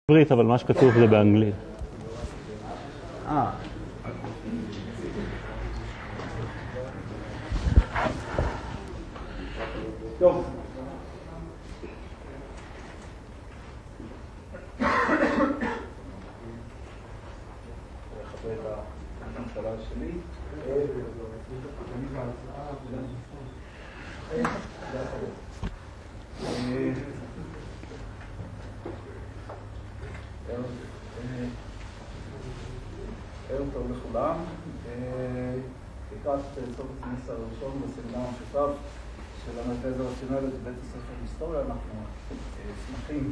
בעברית, אבל מה שכתוב זה באנגלית. טוב. אחרי את הממשלה שלי. ערב טוב לכולם. לקראת סוף הסמסטר הראשון בסמינר המשותף של המרכז הרציונלי בבית הספר להיסטוריה, אנחנו שמחים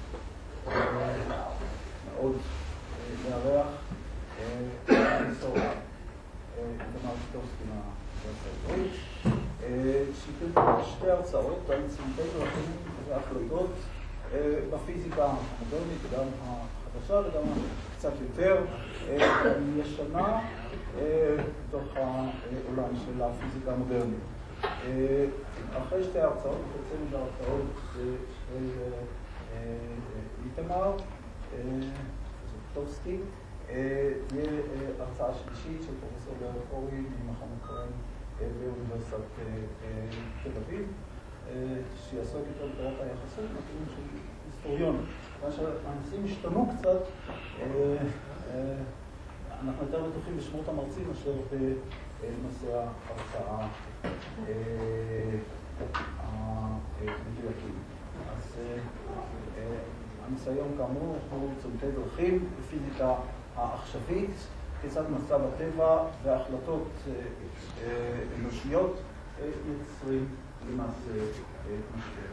מאוד לארח פרופסור איתמר שיטובסקי מהאוניברסיטה העברית, שייתן שתי הרצאות על צמתי דרכים והחלטות בפיזיקה המודרנית, גם החדשה וגם קצת יותר ישנה בתוך העולם של הפיזיקה המודרנית. אחרי שתי הרצאות, בעצם זה הרצאות של איתמר שיטובסקי, תהיה הרצאה שלישית של פרופסור גאל חורי ממכון כהן באוניברסיטת תל אביב, שיעסוק יותר בתורת היחסות מהכיוון של היסטוריון. כיוון שהנושאים השתנו קצת, אנחנו יותר בטוחים בשמות המרצים אשר בנושא ההרצאה המדויקים. אז הניסיון כאמור הוא צמתי דרכים בפיזיקה העכשווית, כיצד מצב הטבע והחלטות אנושיות יוצרים למעשה משבר.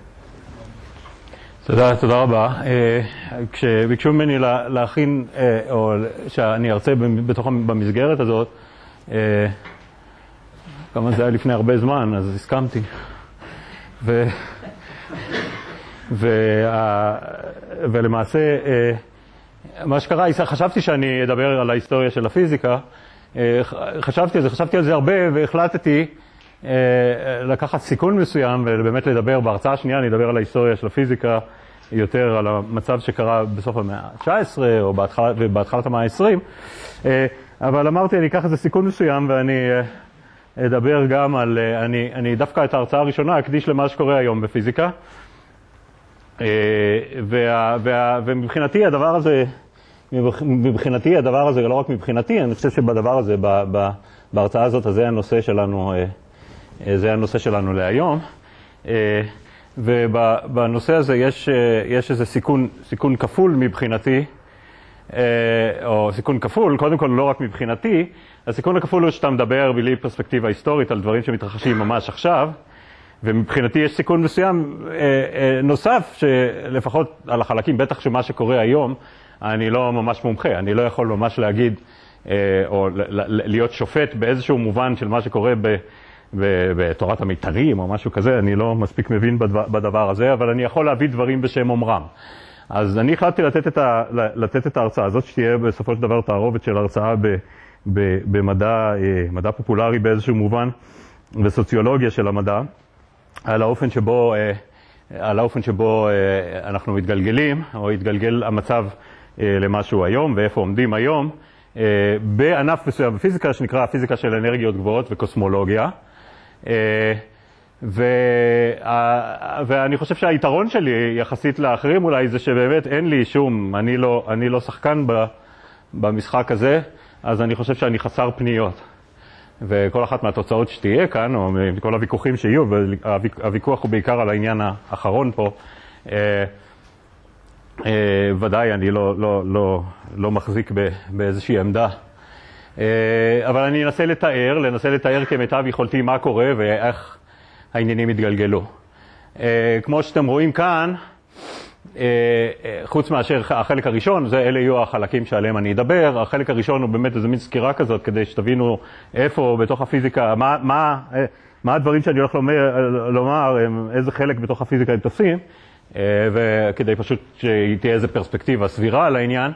תודה רבה. כשביקשו ממני להכין, או שאני ארצה במסגרת הזאת, כמה זה היה לפני הרבה זמן, אז הסכמתי. ולמעשה, מה שקרה, חשבתי שאני אדבר על ההיסטוריה של הפיזיקה, חשבתי על זה הרבה והחלטתי לקחת סיכון מסוים ובאמת לדבר בהרצאה השנייה, אני אדבר על ההיסטוריה של הפיזיקה, יותר על המצב שקרה בסוף המאה ה-19 או בהתחלת המאה ה-20, אבל אמרתי אני אקח איזה סיכון מסוים ואני אדבר גם על, אני דווקא את ההרצאה הראשונה אקדיש למה שקורה היום בפיזיקה, ומבחינתי הדבר הזה, לא רק מבחינתי, אני חושב שבדבר הזה, בהרצאה הזאת, זה הנושא שלנו להיום. ובנושא הזה יש איזה סיכון כפול מבחינתי, או סיכון כפול, קודם כל לא רק מבחינתי, הסיכון הכפול הוא שאתה מדבר בלי פרספקטיבה היסטורית על דברים שמתרחשים ממש עכשיו, ומבחינתי יש סיכון מסוים נוסף, שלפחות על החלקים, בטח שמה שקורה היום, אני לא ממש מומחה, אני לא יכול ממש להגיד, או להיות שופט באיזשהו מובן של מה שקורה בתורת המיתרים או משהו כזה, אני לא מספיק מבין בדבר הזה, אבל אני יכול להביא דברים בשם אומרם. אז אני החלטתי לתת את ההרצאה הזאת, שתהיה בסופו של דבר תערובת של הרצאה במדע פופולרי באיזשהו מובן, וסוציולוגיה של המדע, על האופן שבו אנחנו מתגלגלים, או התגלגל המצב למשהו היום, ואיפה עומדים היום, בענף מסוים בפיזיקה, שנקרא פיזיקה של אנרגיות גבוהות וקוסמולוגיה. ואני חושב שהיתרון שלי יחסית לאחרים אולי זה שבאמת אין לי שום, אני לא שחקן במשחק הזה, אז אני חושב שאני חסר פניות. וכל אחת מהתוצאות שתהיה כאן, או מכל הוויכוחים שיהיו, והוויכוח הוא בעיקר על העניין האחרון פה, ודאי אני לא מחזיק באיזושהי עמדה. אבל אני אנסה לתאר כמיטב יכולתי מה קורה ואיך העניינים התגלגלו. כמו שאתם רואים כאן, חוץ מאשר החלק הראשון, אלה יהיו החלקים שעליהם אני אדבר. החלק הראשון הוא באמת איזו מין סקירה כזאת, כדי שתבינו איפה בתוך הפיזיקה, מה הדברים שאני הולך לומר, איזה חלק בתוך הפיזיקה הם תופסים, וכדי פשוט שתהיה איזו פרספקטיבה סבירה על העניין.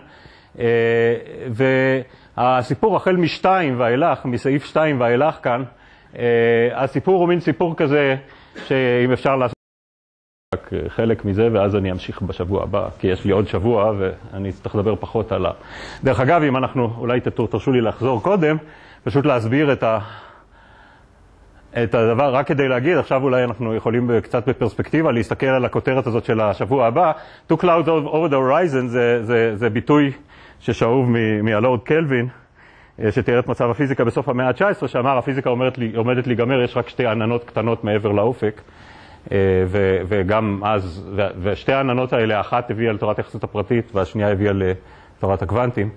והסיפור החל משתיים ואילך, מסעיף 2 ואילך כאן, הסיפור הוא מין סיפור כזה, שאם אפשר לעשות רק חלק מזה, ואז אני אמשיך בשבוע הבא, כי יש לי עוד שבוע ואני אצטרך לדבר פחות על דרך אגב, אם אנחנו, אולי תרשו לי לחזור קודם, פשוט להסביר את הדבר, רק כדי להגיד, עכשיו אולי אנחנו יכולים קצת בפרספקטיבה להסתכל על הכותרת הזאת של השבוע הבא. To clouds over the horizon זה ביטוי ששאוב מהלורד קלווין, שתיאר את מצב הפיזיקה בסוף המאה ה-19, שאמר הפיזיקה עומדת להיגמר, יש רק שתי עננות קטנות מעבר לאופק, וגם אז, ושתי העננות האלה, האחת הביאה לתורת היחסות הפרטית והשנייה הביאה לתורת הקוונטים.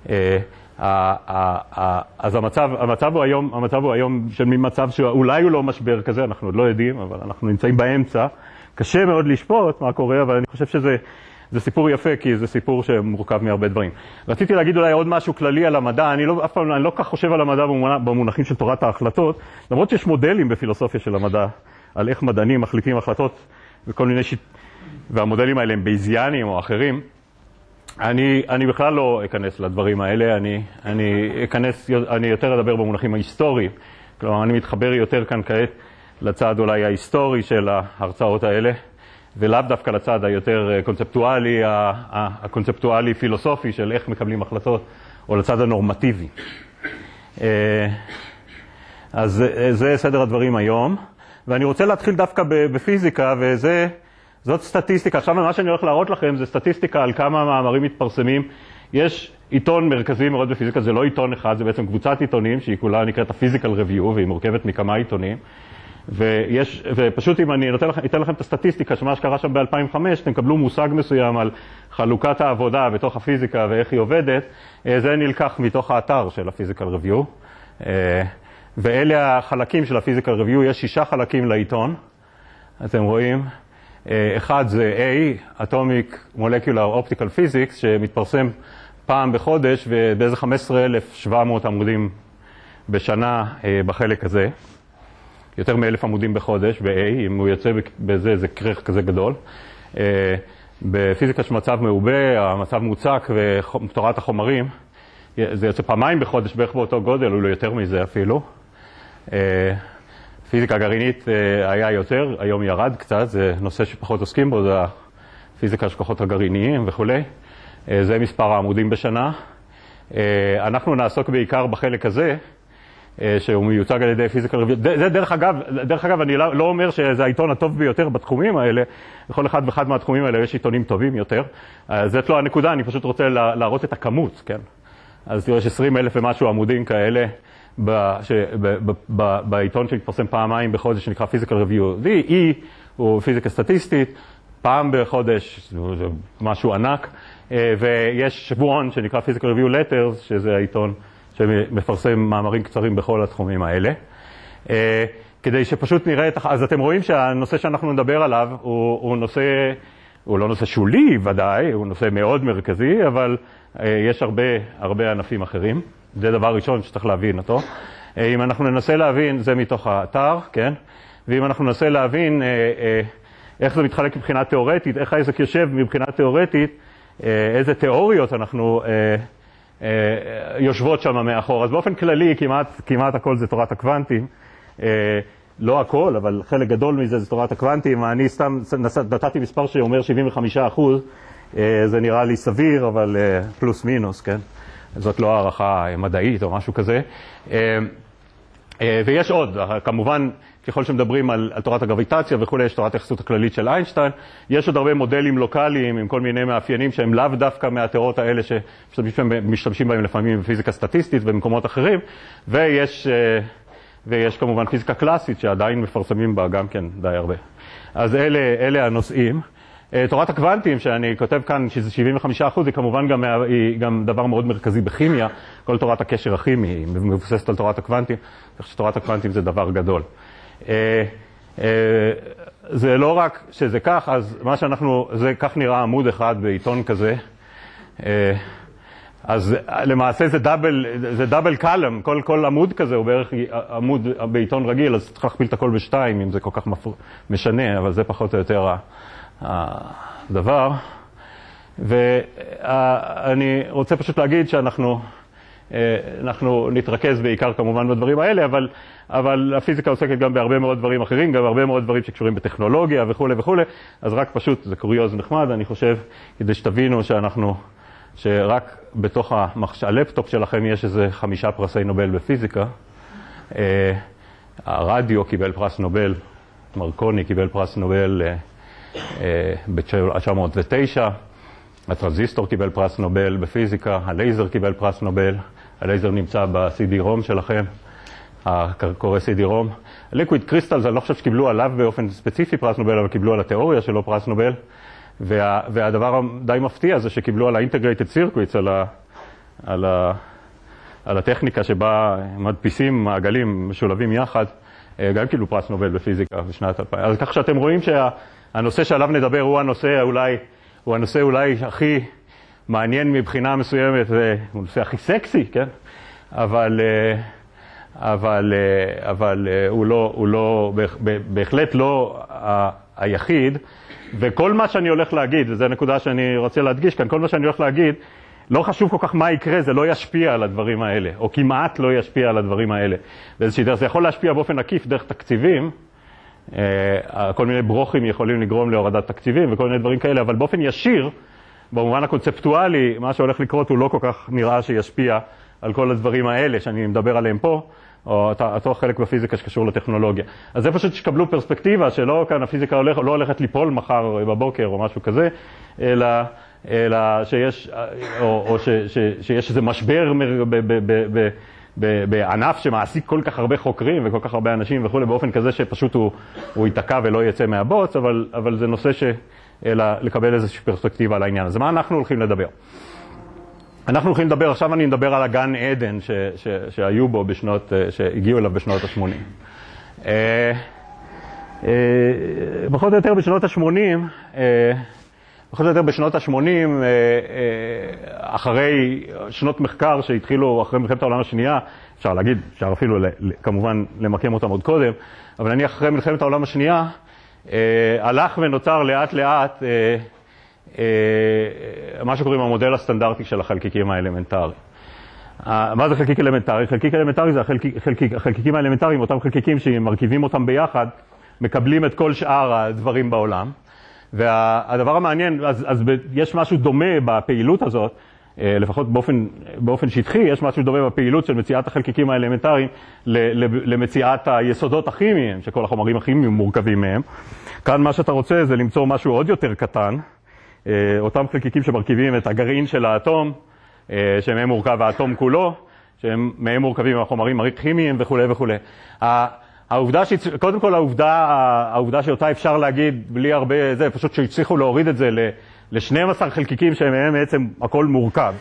אז המצב הוא היום של מצב שאולי הוא לא משבר כזה, אנחנו עוד לא יודעים, אבל אנחנו נמצאים באמצע. קשה מאוד לשפוט מה קורה, אבל אני חושב שזה סיפור יפה, כי זה סיפור שמורכב מהרבה דברים. רציתי להגיד אולי עוד משהו כללי על המדע, אני לא כך חושב על המדע במונחים של תורת ההחלטות, למרות שיש מודלים בפילוסופיה של המדע, על איך מדענים מחליטים החלטות וכל מיני והמודלים האלה הם בייזיאנים או אחרים. אני בכלל לא אכנס לדברים האלה, אני יותר אדבר במונחים ההיסטוריים. כלומר, אני מתחבר יותר כאן כעת לצד אולי ההיסטורי של ההרצאות האלה, ולאו דווקא לצד היותר קונספטואלי, הקונספטואלי פילוסופי של איך מקבלים החלטות, או לצד הנורמטיבי. אז זה סדר הדברים היום, ואני רוצה להתחיל דווקא בפיזיקה, זאת סטטיסטיקה. עכשיו מה שאני הולך להראות לכם זה סטטיסטיקה על כמה מאמרים מתפרסמים. יש עיתון מרכזי מאוד בפיזיקה, זה לא עיתון אחד, זה בעצם קבוצת עיתונים שהיא כולה נקראת ה-Physical Review, והיא מורכבת מכמה עיתונים. ופשוט אם אני אתן לכם את הסטטיסטיקה של מה שקרה שם ב-2005, אתם קבלו מושג מסוים על חלוקת העבודה בתוך הפיזיקה ואיך היא עובדת. זה נלקח מתוך האתר של ה-Physical Review. ואלה החלקים של ה-Physical Review, יש 6 חלקים לעיתון. אתם רואים? אחד זה A, Atomic Molecular Optical Physics, שמתפרסם פעם בחודש ובאיזה 15,700 עמודים בשנה בחלק הזה. יותר מ-1,000 עמודים בחודש ב-A, אם הוא יוצא בזה, זה כרך כזה גדול. בפיזיקה של מצב מעובה, המצב מוצק ותורת החומרים, זה יוצא פעמיים בחודש בערך באותו גודל, או לא יותר מזה אפילו. פיזיקה גרעינית היה יותר, היום ירד קצת, זה נושא שפחות עוסקים בו, זה הפיזיקה של כוחות הגרעיניים וכו'. זה מספר העמודים בשנה. אנחנו נעסוק בעיקר בחלק הזה, שהוא מיוצג על ידי פיזיקה רביעית. זה דרך אגב, אני לא אומר שזה העיתון הטוב ביותר בתחומים האלה, בכל אחד ואחד מהתחומים האלה יש עיתונים טובים יותר. זאת לא הנקודה, אני פשוט רוצה להראות את הכמות, כן? אז יש 20,000 ומשהו עמודים כאלה, בעיתון שמתפרסם פעמיים בחודש שנקרא Physical Review. E הוא פיזיקה סטטיסטית, פעם בחודש, זה משהו ענק, ויש שבועון שנקרא Physical Review Letters, שזה העיתון שמפרסם מאמרים קצרים בכל התחומים האלה. כדי שפשוט נראה אז אתם רואים שהנושא שאנחנו נדבר עליו הוא לא נושא שולי ודאי, הוא נושא מאוד מרכזי, אבל יש הרבה ענפים אחרים. זה דבר ראשון שצריך להבין אותו. אם אנחנו ננסה להבין, זה מתוך האתר, כן? ואם אנחנו ננסה להבין איך זה מתחלק מבחינה תיאורטית, איך העסק יושב מבחינה תיאורטית, איזה תיאוריות אנחנו יושבות שם מאחור. אז באופן כללי, כמעט הכל זה תורת הקוונטים. לא הכל, אבל חלק גדול מזה זה תורת הקוונטים. אני סתם נתתי מספר שאומר 75%. זה נראה לי סביר, אבל פלוס מינוס, כן? זאת לא הערכה מדעית או משהו כזה. ויש עוד, כמובן, ככל שמדברים על תורת הגרביטציה וכו', יש תורת היחסות הכללית של איינשטיין, יש עוד הרבה מודלים לוקליים עם כל מיני מאפיינים שהם לאו דווקא מהתיאוריות האלה שמשתמשים בהם לפעמים בפיזיקה סטטיסטית ובמקומות אחרים, ויש כמובן פיזיקה קלאסית שעדיין מפרסמים בה גם כן די הרבה. אז אלה הנושאים. תורת הקוונטים שאני כותב כאן שזה 75%, היא כמובן גם דבר מאוד מרכזי בכימיה. כל תורת הקשר הכימי היא מבוססת על תורת הקוונטים, כך שתורת הקוונטים זה דבר גדול. זה לא רק שזה כך, אז מה כך נראה עמוד אחד בעיתון כזה. אז למעשה זה דאבל קלם, כל עמוד כזה הוא בערך עמוד בעיתון רגיל, אז צריך להכפיל את הכל בשתיים אם זה כל כך משנה, אבל זה פחות או יותר הדבר. ואני רוצה פשוט להגיד שאנחנו אנחנו נתרכז בעיקר כמובן בדברים האלה, אבל הפיזיקה עוסקת גם בהרבה מאוד דברים אחרים, גם הרבה מאוד דברים שקשורים בטכנולוגיה וכו' וכו'. אז רק פשוט, זה קוריוז נחמד, אני חושב, כדי שתבינו שרק בתוך הלפטופ שלכם יש איזה 5 פרסי נובל בפיזיקה. הרדיו קיבל פרס נובל, מרקוני קיבל פרס נובל ב-1909, הטרנזיסטור קיבל פרס נובל בפיזיקה, הלייזר קיבל פרס נובל, הלייזר נמצא ב-CD-ROM שלכם, קורא CD-ROM. ליקוויד קריסטל, אני לא חושב שקיבלו עליו באופן ספציפי פרס נובל, אבל קיבלו על התיאוריה שלו פרס נובל. והדבר די מפתיע זה שקיבלו על ה-Integrated Circuits, על הטכניקה שבה מדפיסים מעגלים משולבים יחד, גם קיבלו פרס נובל בפיזיקה בשנת 2000. אז כך שאתם רואים שהנושא שעליו נדבר הוא הנושא אולי הכי מעניין מבחינה מסוימת, הוא הנושא הכי סקסי, כן? אבל הוא לא, בהחלט לא היחיד. וכל מה שאני הולך להגיד, וזו נקודה שאני רוצה להדגיש כאן, כל מה שאני הולך להגיד, לא חשוב כל כך מה יקרה, זה לא ישפיע על הדברים האלה, או כמעט לא ישפיע על הדברים האלה. באיזושהי דרך, זה יכול להשפיע באופן עקיף דרך תקציבים, כל מיני ברוכים יכולים לגרום להורדת תקציבים וכל מיני דברים כאלה, אבל באופן ישיר, במובן הקונספטואלי, מה שהולך לקרות הוא לא כל כך נראה שישפיע על כל הדברים האלה שאני מדבר עליהם פה, או אותו חלק בפיזיקה שקשור לטכנולוגיה. אז זה פשוט שקבלו פרספקטיבה שלא כאן הפיזיקה לא הולכת ליפול מחר בבוקר או משהו כזה, אלא שיש איזה משבר בענף שמעסיק כל כך הרבה חוקרים וכל כך הרבה אנשים וכו', באופן כזה שפשוט הוא ייתקע ולא יצא מהבוץ, אבל זה נושא לקבל איזושהי פרספקטיבה על העניין. אז מה אנחנו הולכים לדבר? אנחנו הולכים לדבר, עכשיו אני מדבר על הגן עדן שהיו בו שהגיעו אליו בשנות ה-80. פחות או יותר בשנות ה-80, אחרי שנות מחקר שהתחילו אחרי מלחמת העולם השנייה, אפשר להגיד, אפשר אפילו כמובן למקם אותם עוד קודם, אבל נניח אחרי מלחמת העולם השנייה, הלך ונוצר לאט לאט מה שקוראים המודל הסטנדרטי של החלקיקים האלמנטריים. מה זה חלקיק אלמנטרי? חלקיק אלמנטרי זה החלקיקים האלמנטריים, אותם חלקיקים שמרכיבים אותם ביחד, מקבלים את כל שאר הדברים בעולם. והדבר המעניין, אז יש משהו דומה בפעילות הזאת, לפחות באופן שטחי, יש משהו דומה בפעילות של מציאת החלקיקים האלמנטריים למציאת היסודות הכימיים, שכל החומרים הכימיים מורכבים מהם. כאן מה שאתה רוצה זה למצוא משהו עוד יותר קטן, אותם חלקיקים שמרכיבים את הגרעין של האטום, שמהם מורכב האטום כולו, שמהם מורכבים החומרים הכימיים וכו' וכו'. קודם כל העובדה שאותה אפשר להגיד בלי הרבה זה, פשוט שהצליחו להוריד את זה ל-12 חלקיקים שמהם בעצם הכל מורכב.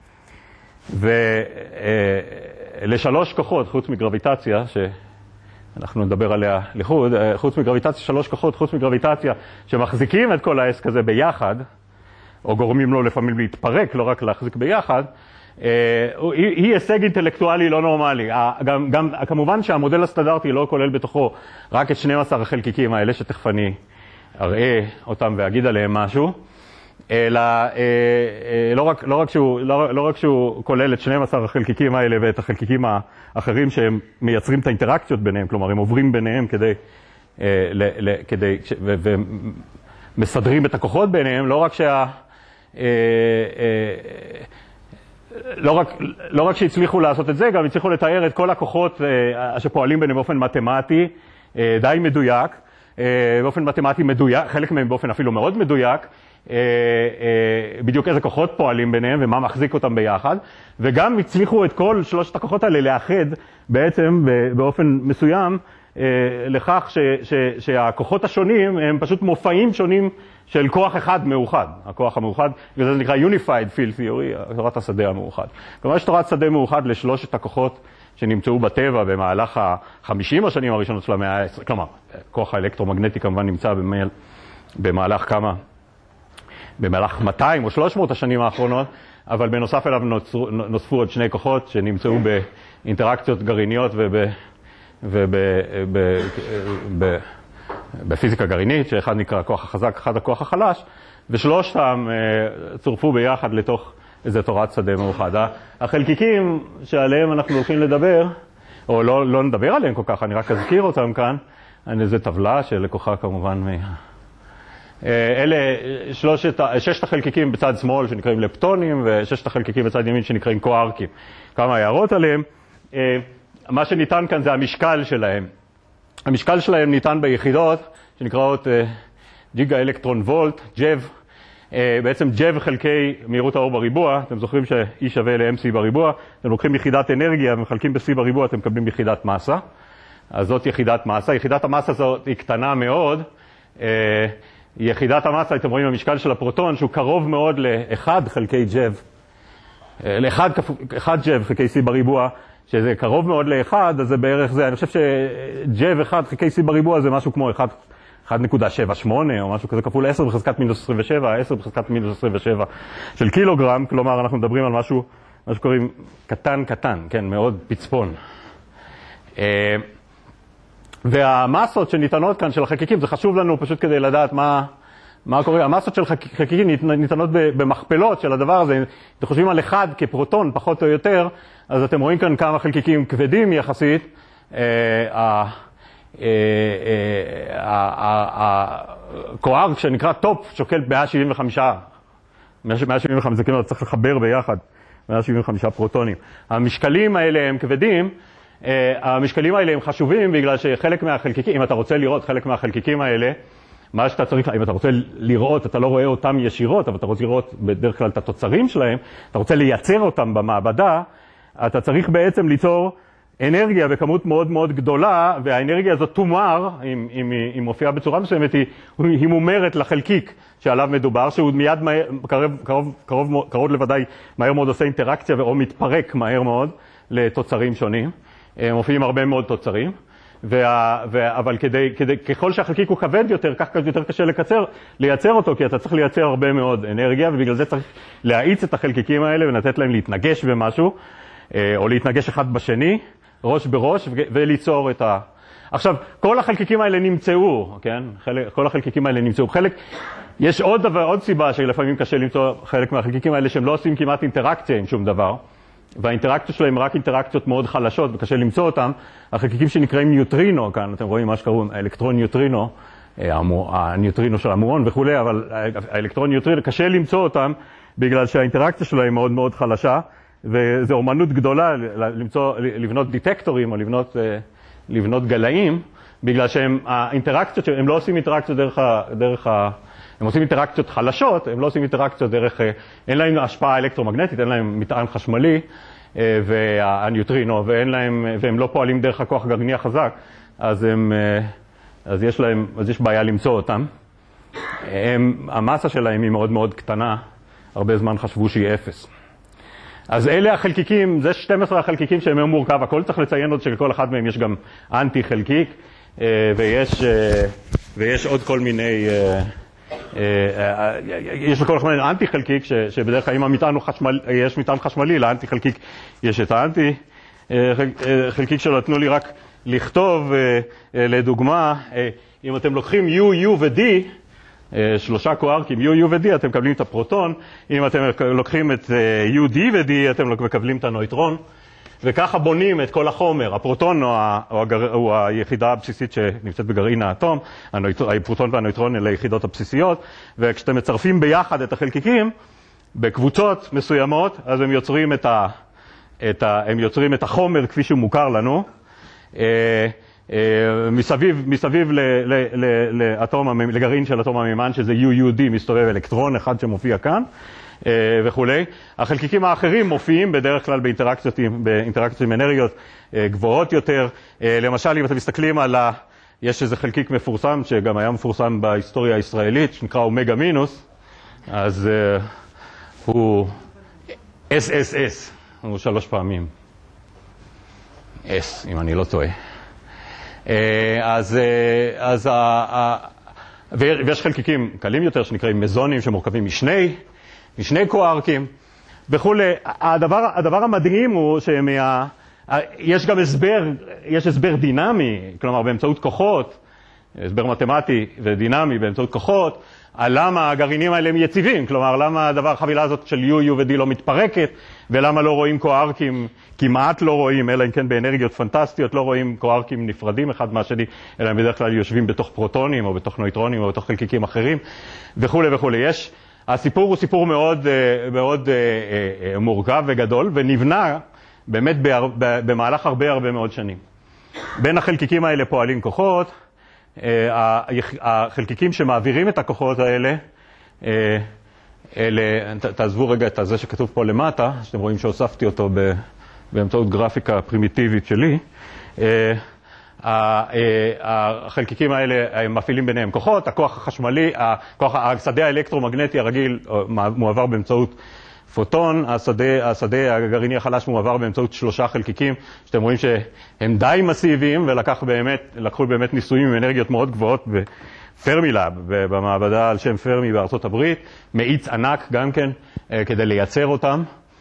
ולשלוש כוחות, חוץ מגרביטציה, שאנחנו נדבר עליה לחוד, חוץ מגרביטציה, 3 כוחות חוץ מגרביטציה, שמחזיקים את כל העסק הזה ביחד, או גורמים לו לפעמים להתפרק, לא רק להחזיק ביחד, היא הישג אינטלקטואלי לא נורמלי. גם כמובן שהמודל הסטנדרטי לא כולל בתוכו רק את 12 החלקיקים האלה, שתכף אני אראה אותם ואגיד עליהם משהו, אלא לא רק שהוא כולל את 12 החלקיקים האלה ואת החלקיקים האחרים שהם מייצרים את האינטראקציות ביניהם, כלומר הם עוברים ביניהם כדי ומסדרים את הכוחות ביניהם, לא רק שהצליחו לעשות את זה, גם הצליחו לתאר את כל הכוחות שפועלים ביניהם באופן מתמטי, די מדויק, באופן מתמטי מדויק, חלק מהם באופן אפילו מאוד מדויק, בדיוק איזה כוחות פועלים ביניהם ומה מחזיק אותם ביחד, וגם הצליחו את כל 3 הכוחות האלה לאחד בעצם באופן מסוים לכך שהכוחות השונים הם פשוט מופעים שונים של כוח אחד מאוחד, הכוח המאוחד, וזה נקרא Unified Field Theory, תורת השדה המאוחד. כלומר, יש תורת שדה מאוחד ל3 הכוחות שנמצאו בטבע במהלך ה-50 השנים הראשונות של המאה ה-20, כלומר, כוח האלקטרומגנטי כמובן נמצא במהלך 200 או 300 השנים האחרונות, אבל בנוסף אליו נוספו עוד 2 כוחות שנמצאו באינטראקציות גרעיניות בפיזיקה גרעינית, שאחד נקרא הכוח החזק, אחד הכוח החלש, ושלושתם צורפו ביחד לתוך איזה תורת שדה מאוחד. החלקיקים שעליהם אנחנו הולכים לדבר, או לא נדבר עליהם כל כך, אני רק אזכיר אותם כאן, אני איזו טבלה שלקוחה כמובן אלה ששת החלקיקים בצד שמאל שנקראים לפטונים, וששת החלקיקים בצד ימין שנקראים קוארקים. כמה הערות עליהם. מה שניתן כאן זה המשקל שלהם. המשקל שלהם ניתן ביחידות שנקראות ג'יגה אלקטרון וולט, ג'ב. בעצם ג'ב חלקי מהירות האור בריבוע, אתם זוכרים ש-E שווה ל-MC בריבוע, אתם לוקחים יחידת אנרגיה ומחלקים ב-C בריבוע, אתם מקבלים יחידת מסה. אז זאת יחידת מסה. יחידת המסה הזאת היא קטנה מאוד. יחידת המסה, אתם רואים המשקל של הפרוטון, שהוא קרוב מאוד ל-1 חלקי ג'ב. ל-1 ג'ב חלקי C בריבוע, שזה קרוב מאוד ל-1, אז זה בערך זה. אני חושב שג'ב 1 חלקי C בריבוע זה משהו כמו 1.78 או משהו כזה כפול 10 בחזקת מינוס 27, 10 בחזקת מינוס 27 של קילוגרם. כלומר, אנחנו מדברים על משהו שקוראים קטן, כן, מאוד פצפון. והמסות שניתנות כאן של החלקיקים, זה חשוב לנו פשוט כדי לדעת מה קורה. המסות של חלקיקים ניתנות במכפלות של הדבר הזה. אתם חושבים על אחד כפרוטון, פחות או יותר, אז אתם רואים כאן כמה חלקיקים כבדים יחסית. הקוארק שנקרא טופ שוקל 175, זה כאילו צריך לחבר ביחד 175 פרוטונים. המשקלים האלה הם כבדים. המשקלים האלה הם חשובים בגלל שחלק מהחלקיקים, אם אתה רוצה לראות חלק מהחלקיקים האלה, מה שאתה צריך, אם אתה רוצה לראות, אתה לא רואה אותם ישירות, אבל אתה רוצה לראות בדרך כלל את התוצרים שלהם, אתה רוצה לייצר אותם במעבדה, אתה צריך בעצם ליצור אנרגיה בכמות מאוד מאוד גדולה, והאנרגיה הזאת תומר, אם היא מופיעה בצורה מסוימת, היא מומרת לחלקיק שעליו מדובר, שהוא מיד קרוב לוודאי מהר מאוד עושה אינטראקציה או מתפרק מהר מאוד לתוצרים שונים. מופיעים הרבה מאוד תוצרים, אבל ככל שהחלקיק הוא כבד יותר, כך יותר קשה לייצר אותו, כי אתה צריך לייצר הרבה מאוד אנרגיה, ובגלל זה צריך להאיץ את החלקיקים האלה ולתת להם להתנגש במשהו, או להתנגש אחד בשני, ראש בראש, וליצור את ה... עכשיו, כל החלקיקים האלה נמצאו, כן? כל החלקיקים האלה נמצאו. יש עוד סיבה שלפעמים קשה למצוא חלק מהחלקיקים האלה, שהם לא עושים כמעט אינטראקציה עם שום דבר. והאינטראקציות שלהם רק אינטראקציות מאוד חלשות וקשה למצוא אותם. החלקיקים שנקראים ניוטרינו, כאן אתם רואים מה שקראו האלקטרון ניוטרינו, הניוטרינו של המואון וכו', אבל האלקטרון ניוטרינו קשה למצוא אותם בגלל שהאינטראקציה שלהם מאוד מאוד חלשה, וזו אומנות גדולה לבנות דיטקטורים או לבנות גלאים, בגלל שהם האינטראקציות, הם לא עושים אינטראקציות הם עושים אינטראקציות חלשות, הם לא עושים אינטראקציות אין להם השפעה אלקטרומגנטית, אין להם מטען חשמלי והניוטרינו, והם לא פועלים דרך הכוח הגרעיני החזק, אז יש בעיה למצוא אותם. המסה שלהם היא מאוד מאוד קטנה, הרבה זמן חשבו שהיא 0. אז אלה החלקיקים, זה 12 החלקיקים שהם מאוד מורכב, הכל צריך לציין עוד שלכל אחד מהם יש גם אנטי חלקיק, ויש עוד כל מיני... יש לכל אחד אנטי חלקיק, שבדרך כלל אם יש מטען חשמלי, לאנטי חלקיק יש את האנטי חלקיק שלו. תנו לי רק לכתוב, לדוגמה, אם אתם לוקחים U, U ו-D, 3 קוארקים, U, U ו-D, אתם מקבלים את הפרוטון. אם אתם לוקחים את U, D ו-D, אתם מקבלים את הנויטרון. וככה בונים את כל החומר. הפרוטון הוא היחידה הבסיסית שנמצאת בגרעין האטום, הפרוטון והנויטרון אלה היחידות הבסיסיות, וכשאתם מצרפים ביחד את החלקיקים, בקבוצות מסוימות, אז הם יוצרים את החומר כפי שהוא מוכר לנו, מסביב לגרעין של אטום המימן, שזה UUD, מסתובב אלקטרון אחד שמופיע כאן, וכולי. החלקיקים האחרים מופיעים בדרך כלל באינטראקציות עם אנרגיות גבוהות יותר. למשל, אם אתם מסתכלים יש איזה חלקיק מפורסם, שגם היה מפורסם בהיסטוריה הישראלית, שנקרא אומגה מינוס, אז הוא SSS, הוא 3 פעמים S, אם אני לא טועה. ויש חלקיקים קלים יותר שנקראים מזונים, שמורכבים משני קוארקים וכולי. הדבר המדהים הוא יש גם הסבר דינמי, כלומר באמצעות כוחות, הסבר מתמטי ודינמי באמצעות כוחות. על למה הגרעינים האלה הם יציבים, כלומר למה החבילה הזאת של U, U ו-D לא מתפרקת, ולמה לא רואים קוארקים, כמעט לא רואים, אלא אם כן באנרגיות פנטסטיות, לא רואים קוארקים נפרדים אחד מהשני, אלא הם בדרך כלל יושבים בתוך פרוטונים, או בתוך נויטרונים, או בתוך חלקיקים אחרים, וכו' וכו'. הסיפור הוא סיפור מאוד, מאוד מורכב וגדול, ונבנה באמת במהלך הרבה מאוד שנים. בין החלקיקים האלה פועלים כוחות, החלקיקים שמעבירים את הכוחות האלה, תעזבו רגע את זה שכתוב פה למטה, שאתם רואים שהוספתי אותו באמצעות גרפיקה פרימיטיבית שלי, החלקיקים האלה מפעילים ביניהם כוחות, הכוח החשמלי, השדה האלקטרומגנטי הרגיל מועבר באמצעות פוטון, השדה הגרעיני החלש מועבר באמצעות 3 חלקיקים, שאתם רואים שהם די מסיביים, לקחו באמת ניסויים עם אנרגיות מאוד גבוהות בפרמילאב, במעבדה על שם פרמי בארצות הברית, מאיץ ענק גם כן, כדי לייצר אותם,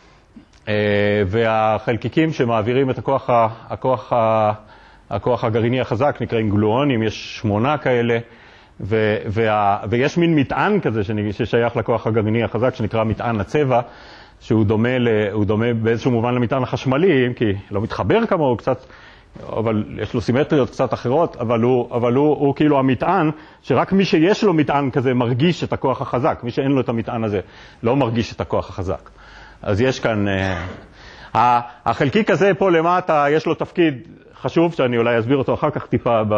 והחלקיקים שמעבירים את הכוח הגרעיני החזק נקראים גלואונים, יש 8 כאלה, ויש מין מטען כזה ששייך לכוח הגרעיני החזק שנקרא מטען הצבע, שהוא דומה באיזשהו מובן למטען החשמלי, כי לא מתחבר כמוהו קצת, אבל יש לו סימטריות קצת אחרות, אבל הוא כאילו המטען, שרק מי שיש לו מטען כזה מרגיש את הכוח החזק, מי שאין לו את המטען הזה לא מרגיש את הכוח החזק. אז יש כאן, החלקיק הזה פה למטה יש לו תפקיד חשוב, שאני אולי אסביר אותו אחר כך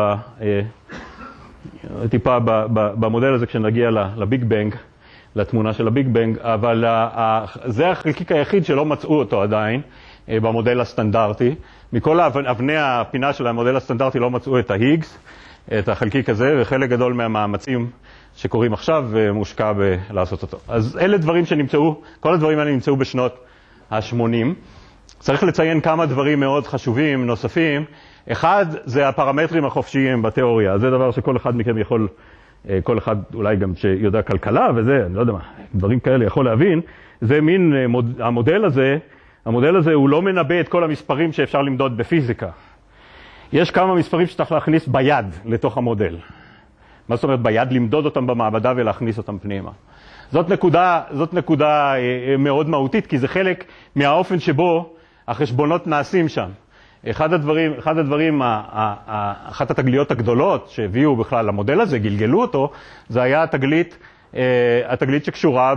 טיפה במודל הזה כשנגיע לביג בנג, לתמונה של הביג בנג, אבל זה החלקיק היחיד שלא מצאו אותו עדיין במודל הסטנדרטי. מכל אבני הפינה של המודל הסטנדרטי לא מצאו את ההיגס, את החלקיק הזה, וחלק גדול מהמאמצים שקורים עכשיו מושקע בלעשות אותו. אז אלה דברים שנמצאו, כל הדברים האלה נמצאו בשנות ה-80. צריך לציין כמה דברים מאוד חשובים נוספים. אחד, זה הפרמטרים החופשיים בתיאוריה. זה דבר שכל אחד מכם יכול, כל אחד אולי גם שיודע כלכלה וזה, אני לא יודע מה, דברים כאלה יכול להבין. זה מין, המודל הזה הוא לא מנבא את כל המספרים שאפשר למדוד בפיזיקה. יש כמה מספרים שצריך להכניס ביד לתוך המודל. מה זאת אומרת ביד? למדוד אותם במעבדה ולהכניס אותם פנימה. זאת נקודה מאוד מהותית, כי זה חלק מהאופן שבו החשבונות נעשים שם. אחת התגליות הגדולות שהביאו בכלל למודל הזה, גלגלו אותו, זה היה התגלית שקשורה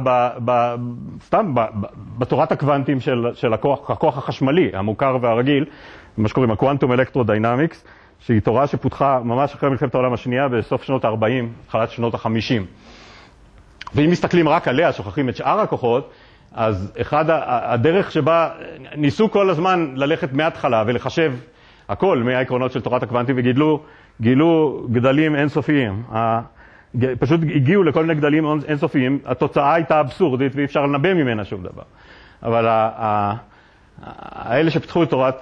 בתורת הקוונטים של הכוח החשמלי, המוכר והרגיל, מה שקוראים הקוונטום אלקטרודיינמיקס, שהיא תורה שפותחה ממש אחרי מלחמת העולם השנייה בסוף שנות ה-40, התחלת שנות ה-50. ואם מסתכלים רק עליה, שוכחים את שאר הכוחות, אז הדרך שבה ניסו כל הזמן ללכת מההתחלה ולחשב הכל מהעקרונות של תורת הקוונטים וגילו גדלים אינסופיים. פשוט הגיעו לכל מיני גדלים אינסופיים, התוצאה הייתה אבסורדית ואי אפשר לנבא ממנה שום דבר. אבל האלה שפיתחו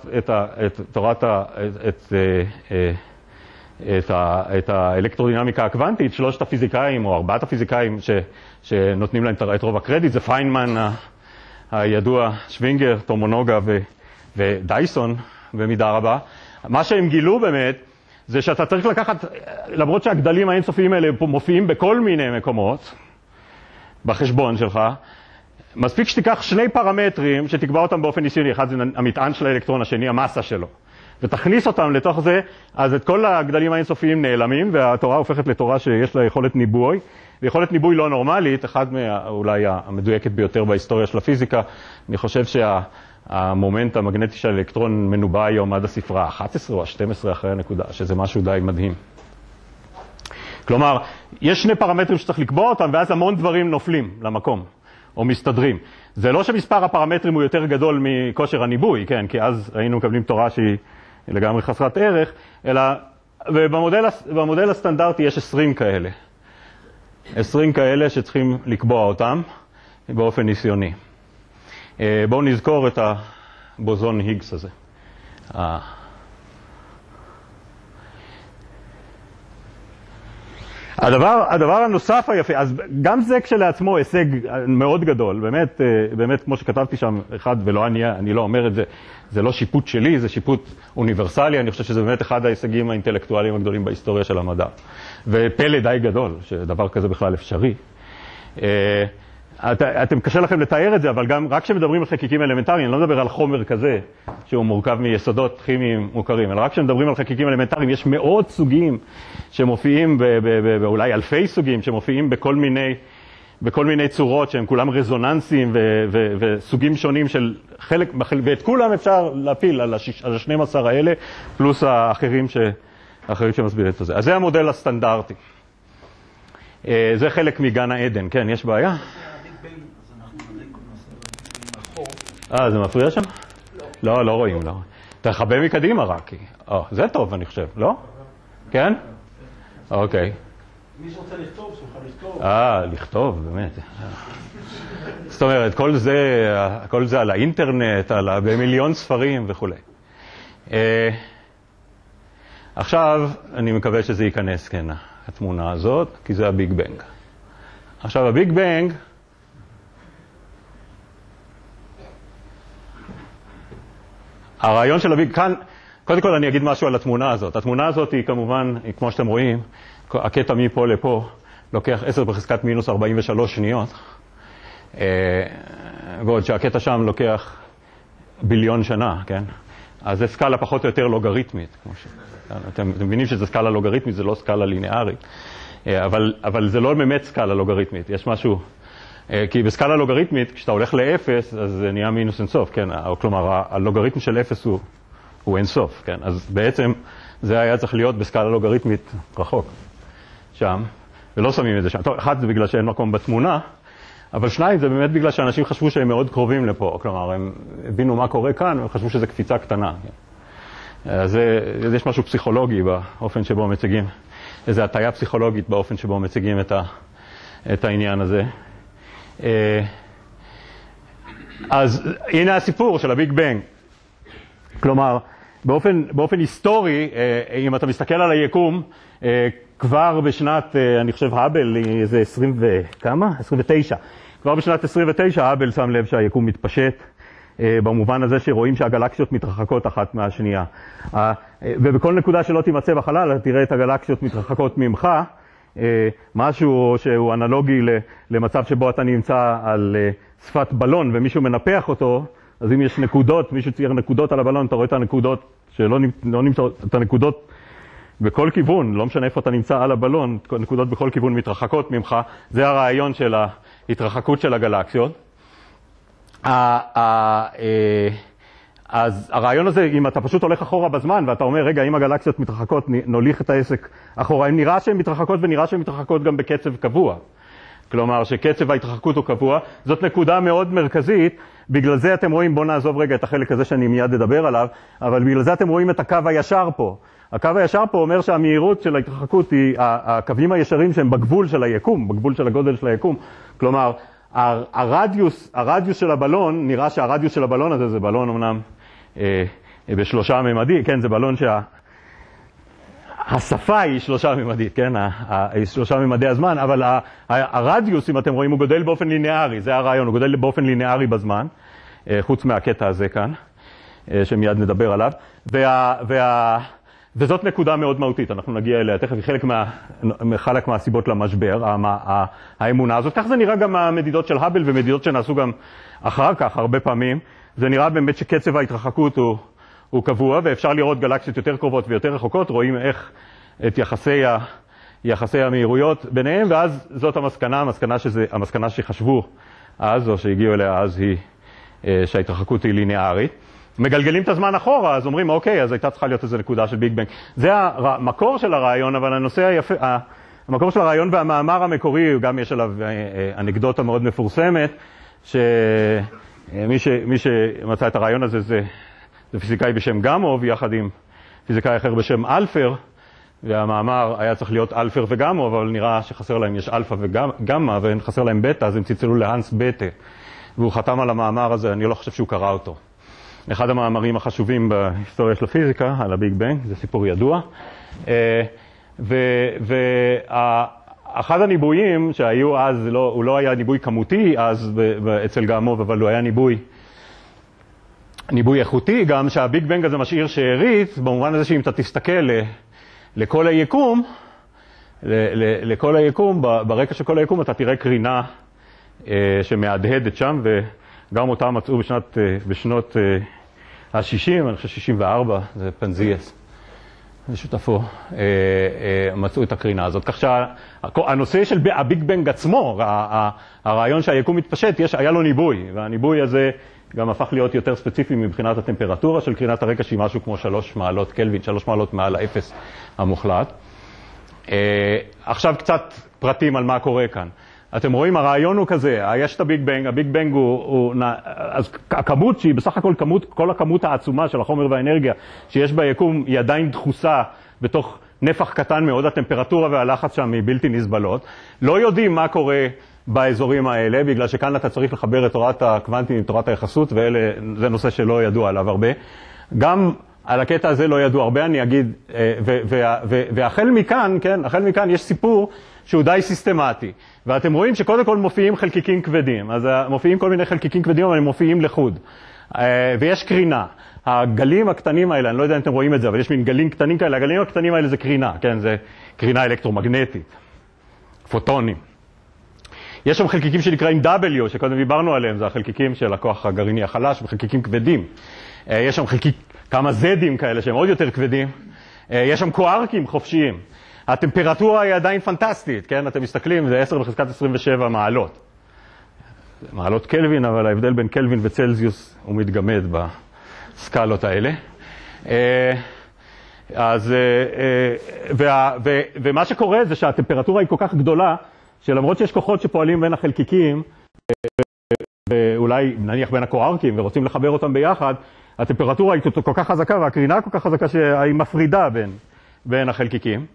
את האלקטרודינמיקה הקוונטית, 3 הפיזיקאים או 4 הפיזיקאים שנותנים להם את רוב הקרדיט, זה פיינמן הידוע, שווינגר, טומונוגה ודייסון במידה רבה. מה שהם גילו באמת זה שאתה צריך לקחת, למרות שהגדלים האינסופיים האלה מופיעים בכל מיני מקומות בחשבון שלך, מספיק שתיקח 2 פרמטרים שתקבע אותם באופן ניסיוני, אחד זה המטען של האלקטרון, השני המסה שלו. ותכניס אותם לתוך זה, אז את כל הגדלים האינסופיים נעלמים, והתורה הופכת לתורה שיש לה יכולת ניבוי, ויכולת ניבוי לא נורמלית, אחד אולי המדויקת ביותר בהיסטוריה של הפיזיקה. אני חושב שהמומנט המגנטי של האלקטרון מנובע היום עד הספרה ה-11 או ה-12 אחרי הנקודה, שזה משהו די מדהים. כלומר, יש 2 פרמטרים שצריך לקבוע אותם, ואז המון דברים נופלים למקום, או מסתדרים. זה לא שמספר הפרמטרים הוא יותר גדול מכושר הניבוי, כן, כי אז היינו מקבלים תורה שהיא לגמרי חסרת ערך, אלא, ובמודל הסטנדרטי יש 20 כאלה. 20 כאלה שצריכים לקבוע אותם באופן ניסיוני. בואו נזכור את הבוזון היגס הזה. הדבר הנוסף היפה, אז גם זה כשלעצמו הישג מאוד גדול, באמת כמו שכתבתי שם אחד, ולא אני לא אומר את זה, זה לא שיפוט שלי, זה שיפוט אוניברסלי, אני חושב שזה באמת אחד ההישגים האינטלקטואליים הגדולים בהיסטוריה של המדע. ופלא די גדול, שדבר כזה בכלל אפשרי. אתם קשה לכם לתאר את זה, אבל גם רק כשמדברים על חלקיקים אלמנטריים, אני לא מדבר על חומר כזה, שהוא מורכב מיסודות כימיים מוכרים, אלא רק כשמדברים על חלקיקים אלמנטריים, יש מאות סוגים שמופיעים, ואולי אלפי סוגים, שמופיעים בכל מיני צורות, שהם כולם רזוננסיים וסוגים שונים של חלק, ואת כולם אפשר להפיל על ה-12 האלה, פלוס האחרים שמסבירים את זה. אז זה המודל הסטנדרטי. זה חלק מגן העדן, כן, יש בעיה? זה מפריע שם? לא רואים, לא. תחבא מקדימה רק. זה טוב, אני חושב, לא? כן? אוקיי. מי שרוצה לכתוב, שיוכל לכתוב. לכתוב, באמת. זאת אומרת, כל זה על האינטרנט, במיליון ספרים וכו'. עכשיו, אני מקווה שזה ייכנס, כן, התמונה הזאת, כי זה הביג בנג. עכשיו, הביג בנג, הרעיון של הביג, כאן, קודם כל אני אגיד משהו על התמונה הזאת. התמונה הזאת היא כמובן, כמו שאתם רואים, הקטע מפה לפה לוקח 10 בחזקת מינוס 43 שניות, ועוד שהקטע שם לוקח ביליון שנה, כן? אז זה סקאלה פחות או יותר לוגריתמית. אתם מבינים שזה סקאלה לוגריתמית, זה לא סקאלה לינארית. אבל זה לא באמת סקאלה לוגריתמית. יש משהו, כי בסקאלה לוגריתמית, כשאתה הולך לאפס, אז זה נהיה מינוס אינסוף, כן? כלומר, הלוגריתם של אפס הוא אינסוף, כן? אז בעצם זה היה צריך להיות בסקאלה לוגריתמית רחוק, שם, ולא שמים את זה שם. טוב, אחד זה בגלל שאין מקום בתמונה, אבל שניים זה באמת בגלל שאנשים חשבו שהם מאוד קרובים לפה, כלומר, הם הבינו מה קורה כאן, והם חשבו שזה קפיצה קטנה. אז יש משהו פסיכולוגי באופן שבו מציגים, איזו הטיה פסיכולוגית באופן שבו מציגים את העניין הזה. אז הנה הסיפור של הביג בנג. כלומר, באופן היסטורי, אם אתה מסתכל על היקום, כבר בשנת, אני חושב, האבל, זה 29. כבר בשנת 29, האבל שם לב שהיקום מתפשט, במובן הזה שרואים שהגלקסיות מתרחקות אחת מהשנייה. ובכל נקודה שלא תימצא בחלל, תראה את הגלקסיות מתרחקות ממך, משהו שהוא אנלוגי למצב שבו אתה נמצא על שפת בלון ומישהו מנפח אותו, אז אם יש נקודות, מישהו צייר נקודות על הבלון, אתה רואה את הנקודות שלא נמצאות, את הנקודות בכל כיוון, לא משנה איפה אתה נמצא על הבלון, נקודות בכל כיוון מתרחקות ממך, זה הרעיון של ההתרחקות של הגלקסיות. אז הרעיון הזה, אם אתה פשוט הולך אחורה בזמן, ואתה אומר, רגע, אם הגלקסיות מתרחקות, נוליך את העסק אחורה. אם נראה שהן מתרחקות, ונראה שהן מתרחקות גם בקצב קבוע. כלומר, שקצב ההתרחקות הוא קבוע. זאת נקודה מאוד מרכזית. בגלל זה אתם רואים, בואו נעזוב רגע את החלק הזה שאני מיד אדבר עליו, אבל בגלל זה אתם רואים את הקו הישר פה. הקו הישר פה אומר שהמהירות של ההתרחקות היא הקווים הישרים שהם בגבול של היקום, בגבול של הגודל של היקום. כלומר, הרדיוס של הבלון, נראה שהרדיוס של הבלון הזה זה בלון אמנם בשלושה ממדי, כן, זה בלון השפה היא שלושה ממדית, כן, שלושה ממדי הזמן, אבל הרדיוס, אם אתם רואים, הוא גודל באופן ליניארי, זה הרעיון, הוא גודל באופן ליניארי בזמן, חוץ מהקטע הזה כאן, שמיד נדבר עליו, וזאת נקודה מאוד מהותית, אנחנו נגיע אליה, תכף חלק מהסיבות למשבר, האמונה הזאת, כך זה נראה גם המדידות של האבל ומדידות שנעשו גם אחר כך, הרבה פעמים, זה נראה באמת שקצב ההתרחקות הוא קבוע, ואפשר לראות גלקסיות יותר קרובות ויותר רחוקות, רואים איך את יחסי המהירויות ביניהם, ואז זאת המסקנה שחשבו אז, או שהגיעו אליה אז, היא שההתרחקות היא ליניארית. מגלגלים את הזמן אחורה, אז אומרים, אוקיי, אז הייתה צריכה להיות איזו נקודה של ביג בנג. זה המקור של הרעיון, אבל הנושא היפה, המקור של הרעיון והמאמר המקורי, גם יש עליו אנקדוטה מאוד מפורסמת, שמי שמצא את הרעיון הזה זה פיזיקאי בשם גמוב, יחד עם פיזיקאי אחר בשם אלפר, והמאמר היה צריך להיות אלפר וגמוב, אבל נראה שחסר להם, יש אלפא וגמא, וחסר להם בטא, אז הם צלצלו להנס בטא, והוא חתם על המאמר הזה, אני לא חושב שהוא קרא אותו. אחד המאמרים החשובים בהיסטוריה של הפיזיקה, על הביג בנג, זה סיפור ידוע. אחד הניבויים שהיו אז, הוא לא היה ניבוי כמותי אז אצל גאמוב, אבל הוא היה ניבוי איכותי, גם שהביג בנג הזה משאיר שארית, במובן הזה שאם אתה תסתכל לכל היקום, ברקע של כל היקום אתה תראה קרינה שמהדהדת שם, וגם אותה מצאו בשנות ה-60, אני חושב 64, זה פנזיאס, ושותפו, מצאו את הקרינה הזאת. כך שהנושא של הביג בנג עצמו, הרעיון שהיקום מתפשט, היה לו ניבוי, והניבוי הזה גם הפך להיות יותר ספציפי מבחינת הטמפרטורה של קרינת הרקע, שהיא משהו כמו 3 מעלות קלווין, 3 מעלות מעל האפס המוחלט. עכשיו קצת פרטים על מה קורה כאן. אתם רואים, הרעיון הוא כזה, יש את הביג בנג, הביג בנג אז הכמות שהיא בסך הכל כל הכמות העצומה של החומר והאנרגיה שיש ביקום היא עדיין דחוסה בתוך נפח קטן מאוד, הטמפרטורה והלחץ שם היא בלתי נסבלות. לא יודעים מה קורה באזורים האלה, בגלל שכאן אתה צריך לחבר את תורת הקוונטים עם תורת היחסות, וזה נושא שלא ידוע עליו הרבה. גם על הקטע הזה לא ידוע הרבה, אני אגיד, והחל מכאן, כן, החל מכאן יש סיפור שהוא די סיסטמטי. ואתם רואים שקודם כל מופיעים חלקיקים כבדים, אז מופיעים כל מיני חלקיקים כבדים, אבל הם מופיעים לחוד. ויש קרינה. הגלים הקטנים האלה, אני לא יודע אם אתם רואים את זה, אבל יש מין גלים קטנים כאלה, הגלים הקטנים האלה זה קרינה, כן, זה קרינה אלקטרומגנטית, פוטונים. יש שם חלקיקים שנקראים W, שקודם דיברנו עליהם, זה החלקיקים של הכוח הגרעיני החלש, וחלקיקים כבדים. יש שם כמה זדים כאלה שהם עוד יותר כבדים. יש שם קוארקים חופשיים. הטמפרטורה היא עדיין פנטסטית, כן? אתם מסתכלים, זה 10 בחזקת 27 מעלות. מעלות קלווין, אבל ההבדל בין קלווין וצלזיוס הוא מתגמד בסקלות האלה. ומה שקורה זה שהטמפרטורה היא כל כך גדולה, שלמרות שיש כוחות שפועלים בין החלקיקים, ואולי נניח בין הקוארקים ורוצים לחבר אותם ביחד, הטמפרטורה היא כל כך חזקה והקרינה כל כך חזקה שהיא מפרידה בין החלקיקים.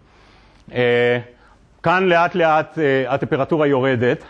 כאן לאט לאט הטמפרטורה יורדת.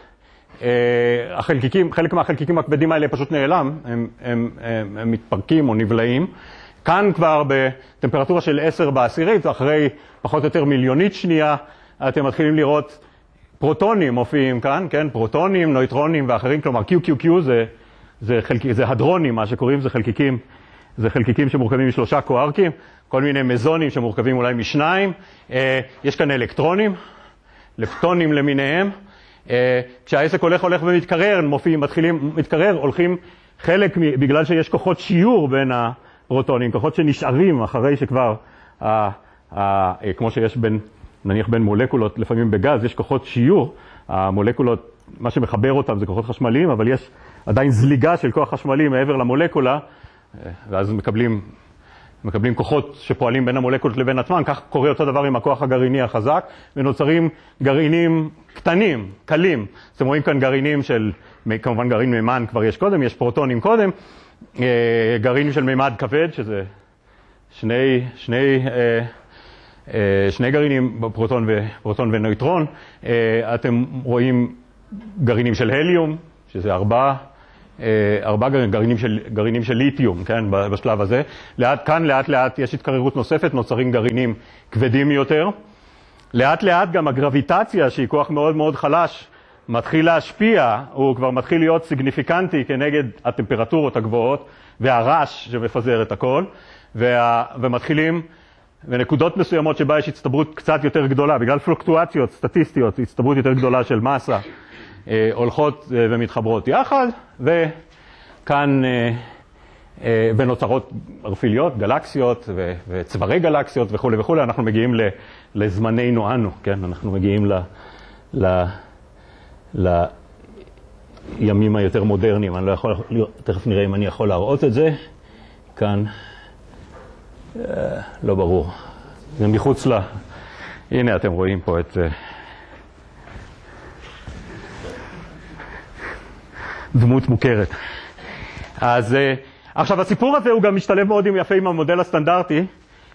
חלק מהחלקיקים הכבדים האלה פשוט נעלם, הם מתפרקים או נבלעים. כאן כבר בטמפרטורה של 10 בעשירית, אחרי פחות או יותר מיליונית שנייה, אתם מתחילים לראות פרוטונים מופיעים כאן, כן? פרוטונים, נויטרונים ואחרים, כלומר QQQ זה הדרונים, מה שקוראים זה חלקיקים שמורכבים מ3 קוארקים, כל מיני מזונים שמורכבים אולי מ2, יש כאן אלקטרונים, לפטונים למיניהם, כשהעסק הולך ומתקרר, הולכים חלק, בגלל שיש כוחות שיעור בין הפרוטונים, כוחות שנשארים אחרי שכבר, כמו שיש נניח בין מולקולות, לפעמים בגז, יש כוחות שיעור, המולקולות, מה שמחבר אותם זה כוחות חשמליים, אבל יש עדיין זליגה של כוח חשמלי מעבר למולקולה, ואז מקבלים כוחות שפועלים בין המולקולות לבין עצמן, כך קורה אותו דבר עם הכוח הגרעיני החזק, ונוצרים גרעינים קטנים, קלים. אתם רואים כאן גרעינים כמובן גרעין מימן כבר יש קודם, יש פרוטונים קודם, גרעינים של מימד כבד, שזה שני גרעינים, פרוטון ונויטרון. אתם רואים גרעינים של הליום, שזה 4 גרעינים של ליתיום, כן, בשלב הזה. כאן לאט לאט יש התקררות נוספת, נוצרים גרעינים כבדים יותר. לאט לאט גם הגרביטציה, שהיא כוח מאוד מאוד חלש, מתחיל להשפיע, הוא כבר מתחיל להיות סיגניפיקנטי כנגד הטמפרטורות הגבוהות, והרעש שמפזר את הכל, ומתחילים ונקודות מסוימות שבה יש הצטברות קצת יותר גדולה, בגלל פלוקטואציות סטטיסטיות, הצטברות יותר גדולה של מסה, הולכות ומתחברות יחד, וכאן ונוצרות ערפיליות, גלקסיות וצברי גלקסיות וכו' וכו'. אנחנו מגיעים לזמננו אנו, כן? אנחנו מגיעים לימים היותר מודרניים. אני לא יכול, תכף נראה אם אני יכול להראות את זה. כאן לא ברור. זה מחוץ הנה אתם רואים פה את דמות מוכרת. אז עכשיו הסיפור הזה הוא גם משתלב מאוד יפה עם המודל הסטנדרטי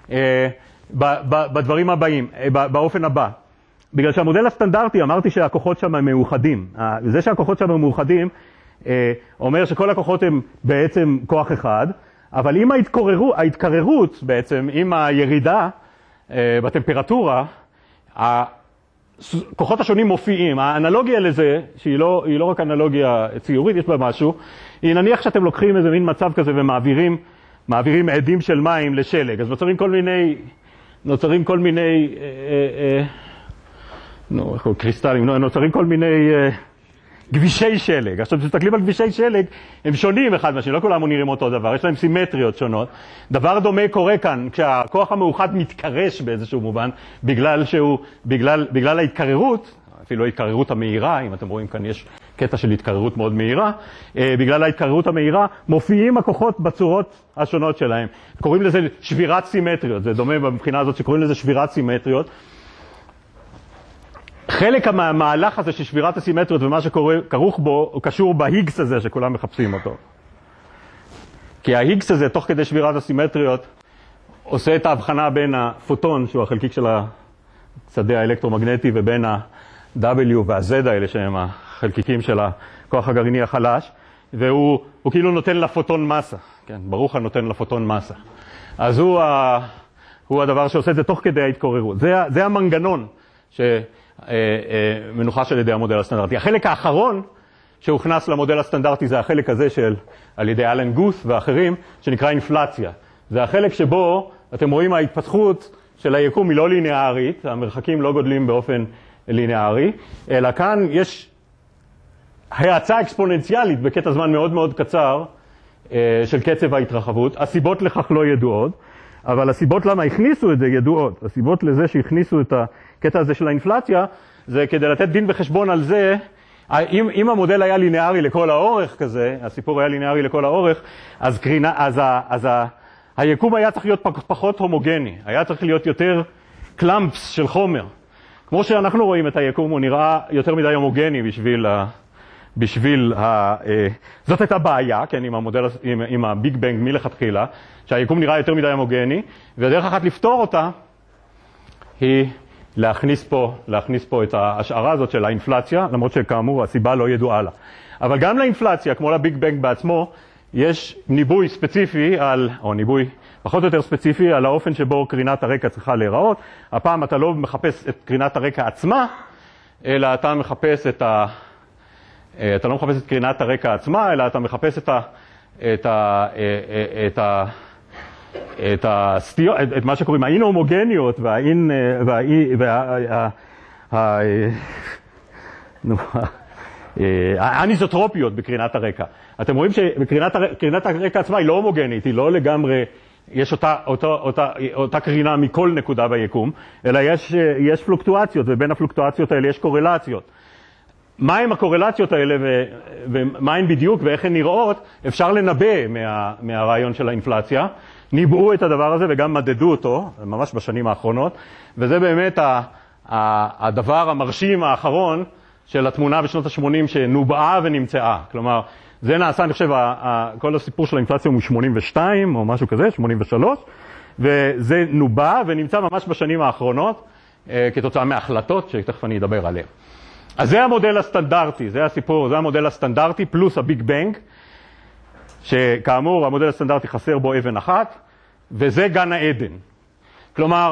בדברים הבאים, באופן הבא. בגלל שהמודל הסטנדרטי אמרתי שהכוחות שם הם מאוחדים. זה שהכוחות שם הם מאוחדים אומר שכל הכוחות הם בעצם כוח אחד, אבל עם ההתקררות בעצם, עם הירידה בטמפרטורה, הכוחות השונים מופיעים. האנלוגיה לזה, שהיא לא רק אנלוגיה ציורית, יש בה משהו, היא נניח שאתם לוקחים איזה מין מצב כזה ומעבירים עדים של מים לשלג, אז נוצרים כל מיני קריסטלים, נוצרים כל מיני גבישי שלג. עכשיו, כשתסתכלים על גבישי שלג, הם שונים אחד מהשני, לא כולם נראים אותו דבר, יש להם סימטריות שונות. דבר דומה קורה כאן, כשהכוח המאוחד מתקרש באיזשהו מובן, בגלל ההתקררות, אפילו ההתקררות המהירה, אם אתם רואים כאן יש קטע של התקררות מאוד מהירה, בגלל ההתקררות המהירה מופיעים הכוחות בצורות השונות שלהם. קוראים לזה שבירת סימטריות, זה דומה מבחינה הזאת שקוראים לזה שבירת סימטריות. חלק מהמהלך הזה של שבירת הסימטריות ומה שכרוך בו, הוא קשור בהיגס הזה שכולם מחפשים אותו. כי ההיגס הזה, תוך כדי שבירת הסימטריות, עושה את ההבחנה בין הפוטון, שהוא החלקיק של השדה האלקטרומגנטי, ובין ה-W וה-Z האלה, שהם החלקיקים של הכוח הגרעיני החלש, והוא כאילו נותן לפוטון מסה. כן, ברוך הנותן לפוטון מסה. אז הוא הדבר שעושה את זה תוך כדי ההתקוררות. זה המנגנון שמנוחש על ידי המודל הסטנדרטי. החלק האחרון שהוכנס למודל הסטנדרטי זה החלק הזה על ידי אלן גוס ואחרים, שנקרא אינפלציה. זה החלק שבו אתם רואים ההתפתחות של היקום היא לא ליניארית, המרחקים לא גודלים באופן ליניארי, אלא כאן יש האצה אקספוננציאלית בקטע זמן מאוד מאוד קצר של קצב ההתרחבות. הסיבות לכך לא ידועות, אבל הסיבות למה הכניסו את זה ידועות. הסיבות לזה שהכניסו את הקטע הזה של האינפלציה, זה כדי לתת דין וחשבון על זה, אם המודל היה ליניארי לכל האורך כזה, הסיפור היה ליניארי לכל האורך, אז היקום היה צריך להיות פחות הומוגני, היה צריך להיות יותר קלאמפס של חומר. כמו שאנחנו רואים את היקום, הוא נראה יותר מדי הומוגני זאת הייתה בעיה, כן, עם הביג בנג מלכתחילה, שהיקום נראה יותר מדי הומוגני, והדרך אחת לפתור אותה היא להכניס פה את ההשערה הזאת של האינפלציה, למרות שכאמור הסיבה לא ידועה לה. אבל גם לאינפלציה, כמו לביג בנג בעצמו, יש ניבוי ספציפי או ניבוי פחות או יותר ספציפי על האופן שבו קרינת הרקע צריכה להיראות. הפעם אתה לא מחפש את קרינת הרקע עצמה, אלא אתה מחפש אתה לא מחפש את קרינת הרקע עצמה, אלא אתה מחפש את מה שקוראים האין-הומוגניות האניזוטרופיות בקרינת הרקע. אתם רואים שקרינת הרקע עצמה היא לא הומוגנית, היא לא לגמרי, יש אותה קרינה מכל נקודה ביקום, אלא יש פלוקטואציות, ובין הפלוקטואציות האלה יש קורלציות. מהם הקורלציות האלה ומה הן בדיוק ואיך הן נראות, אפשר לנבא מהרעיון של האינפלציה. ניבאו את הדבר הזה וגם מדדו אותו, ממש בשנים האחרונות, וזה באמת הדבר המרשים האחרון של התמונה בשנות ה-80 שנובעה ונמצאה. כלומר, זה נעשה, אני חושב, כל הסיפור של האינפלציה הוא מ-82 או משהו כזה, 83, וזה נובע ונמצא ממש בשנים האחרונות, כתוצאה מהחלטות שתכף אני אדבר עליהן. אז זה המודל הסטנדרטי, זה הסיפור, זה המודל הסטנדרטי פלוס הביג בנג, שכאמור המודל הסטנדרטי חסר בו אבן אחת, וזה גן העדן. כלומר,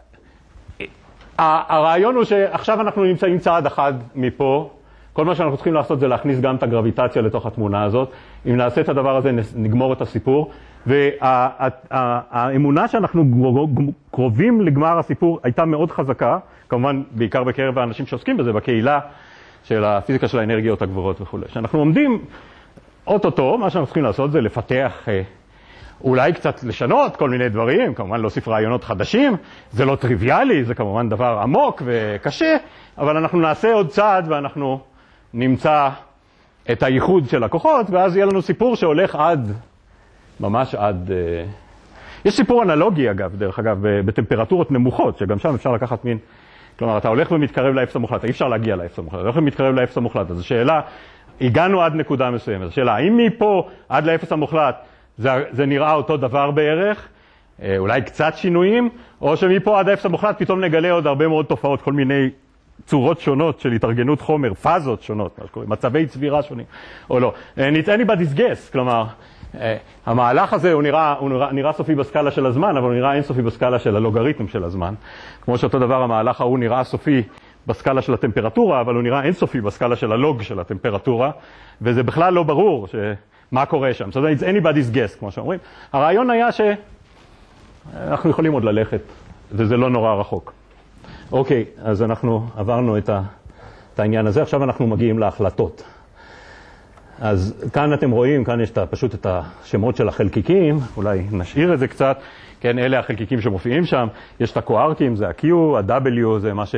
הרעיון הוא שעכשיו אנחנו נמצאים צעד אחד מפה, כל מה שאנחנו צריכים לעשות זה להכניס גם את הגרביטציה לתוך התמונה הזאת. אם נעשה את הדבר הזה נגמור את הסיפור, והאמונה שאנחנו קרובים לגמר הסיפור הייתה מאוד חזקה, כמובן בעיקר בקרב האנשים שעוסקים בזה, בקהילה של הפיזיקה של האנרגיות הגבוהות וכו'. שאנחנו עומדים אוטוטו, מה שאנחנו צריכים לעשות זה לפתח, אולי קצת לשנות כל מיני דברים, כמובן להוסיף רעיונות חדשים, זה לא טריוויאלי, זה כמובן דבר עמוק וקשה, אבל אנחנו נעשה עוד צעד ואנחנו נמצא את הייחוד של הכוחות, ואז יהיה לנו סיפור שהולך ממש עד... יש סיפור אנלוגי דרך אגב, בטמפרטורות נמוכות, שגם שם אפשר לקחת מין... כלומר, אתה הולך ומתקרב לאפס המוחלט, אי אפשר להגיע לאפס המוחלט, אתה הולך ומתקרב לאפס המוחלט, אז השאלה, הגענו עד נקודה מסוימת, השאלה, האם מפה עד לאפס המוחלט זה נראה אותו דבר בערך, אולי קצת שינויים, או שמפה עד האפס המוחלט פתאום נגלה עוד הרבה מאוד תופעות, כל מיני צורות שונות של התארגנות חומר, פאזות שונות, מה שקוראים, מצבי צבירה שונים, או לא. anybody's guess, כלומר, המהלך הזה הוא נראה סופי בסקאלה של הזמן, אבל הוא נראה אינסופי בסקאלה של הלוגריתם של הזמן. כמו שאותו דבר המהלך ההוא נראה סופי בסקאלה של הטמפרטורה, אבל הוא נראה אינסופי בסקאלה של הלוג של הטמפרטורה, וזה בכלל לא ברור מה קורה שם. So it's anybody's guess, כמו שאומרים. הרעיון היה שאנחנו יכולים עוד ללכת, וזה לא נורא רחוק. אוקיי, אז אנחנו עברנו את העניין הזה, עכשיו אנחנו מגיעים להחלטות. אז כאן אתם רואים, כאן יש פשוט את השמות של החלקיקים, אולי נשאיר את זה קצת, כן, אלה החלקיקים שמופיעים שם, יש את הקוארקים, זה ה-Q, ה-W, זה מה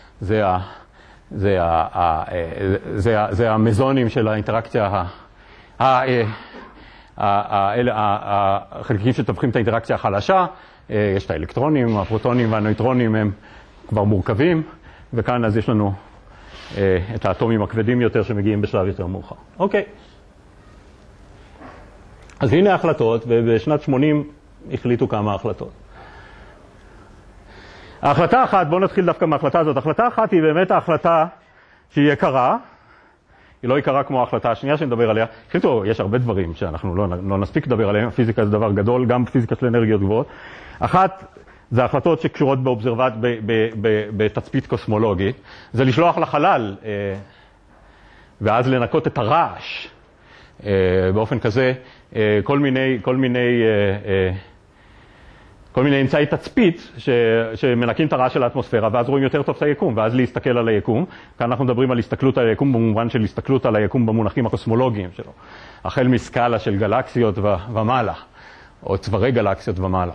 זה המזונים של האינטראקציה, החלקיקים שתווכים את האינטראקציה החלשה, יש את האלקטרונים, הפרוטונים והנויטרונים הם כבר מורכבים, וכאן אז יש לנו את האטומים הכבדים יותר שמגיעים בשלב יותר מאוחר. אוקיי. אז הנה ההחלטות, ובשנת 80 החליטו כמה החלטות. ההחלטה אחת, בואו נתחיל דווקא מההחלטה הזאת. ההחלטה אחת היא באמת ההחלטה שהיא יקרה, היא לא יקרה כמו ההחלטה השנייה שנדבר עליה. החליטו, יש הרבה דברים שאנחנו לא נספיק לדבר עליהם, הפיזיקה זה דבר גדול, גם פיזיקה של אנרגיות גבוהות. אחת, זה החלטות שקשורות באובזרבט, בתצפית קוסמולוגית, זה לשלוח לחלל, ואז לנקות את הרעש, באופן כזה, כל מיני אמצעי תצפית שמנקים את הרעש של האטמוספירה, ואז רואים יותר טוב את היקום, ואז להסתכל על היקום. כאן אנחנו מדברים על הסתכלות על היקום במובן של הסתכלות על היקום במונחים הקוסמולוגיים שלו, החל מסקאלה של גלקסיות ומעלה, או צברי גלקסיות ומעלה.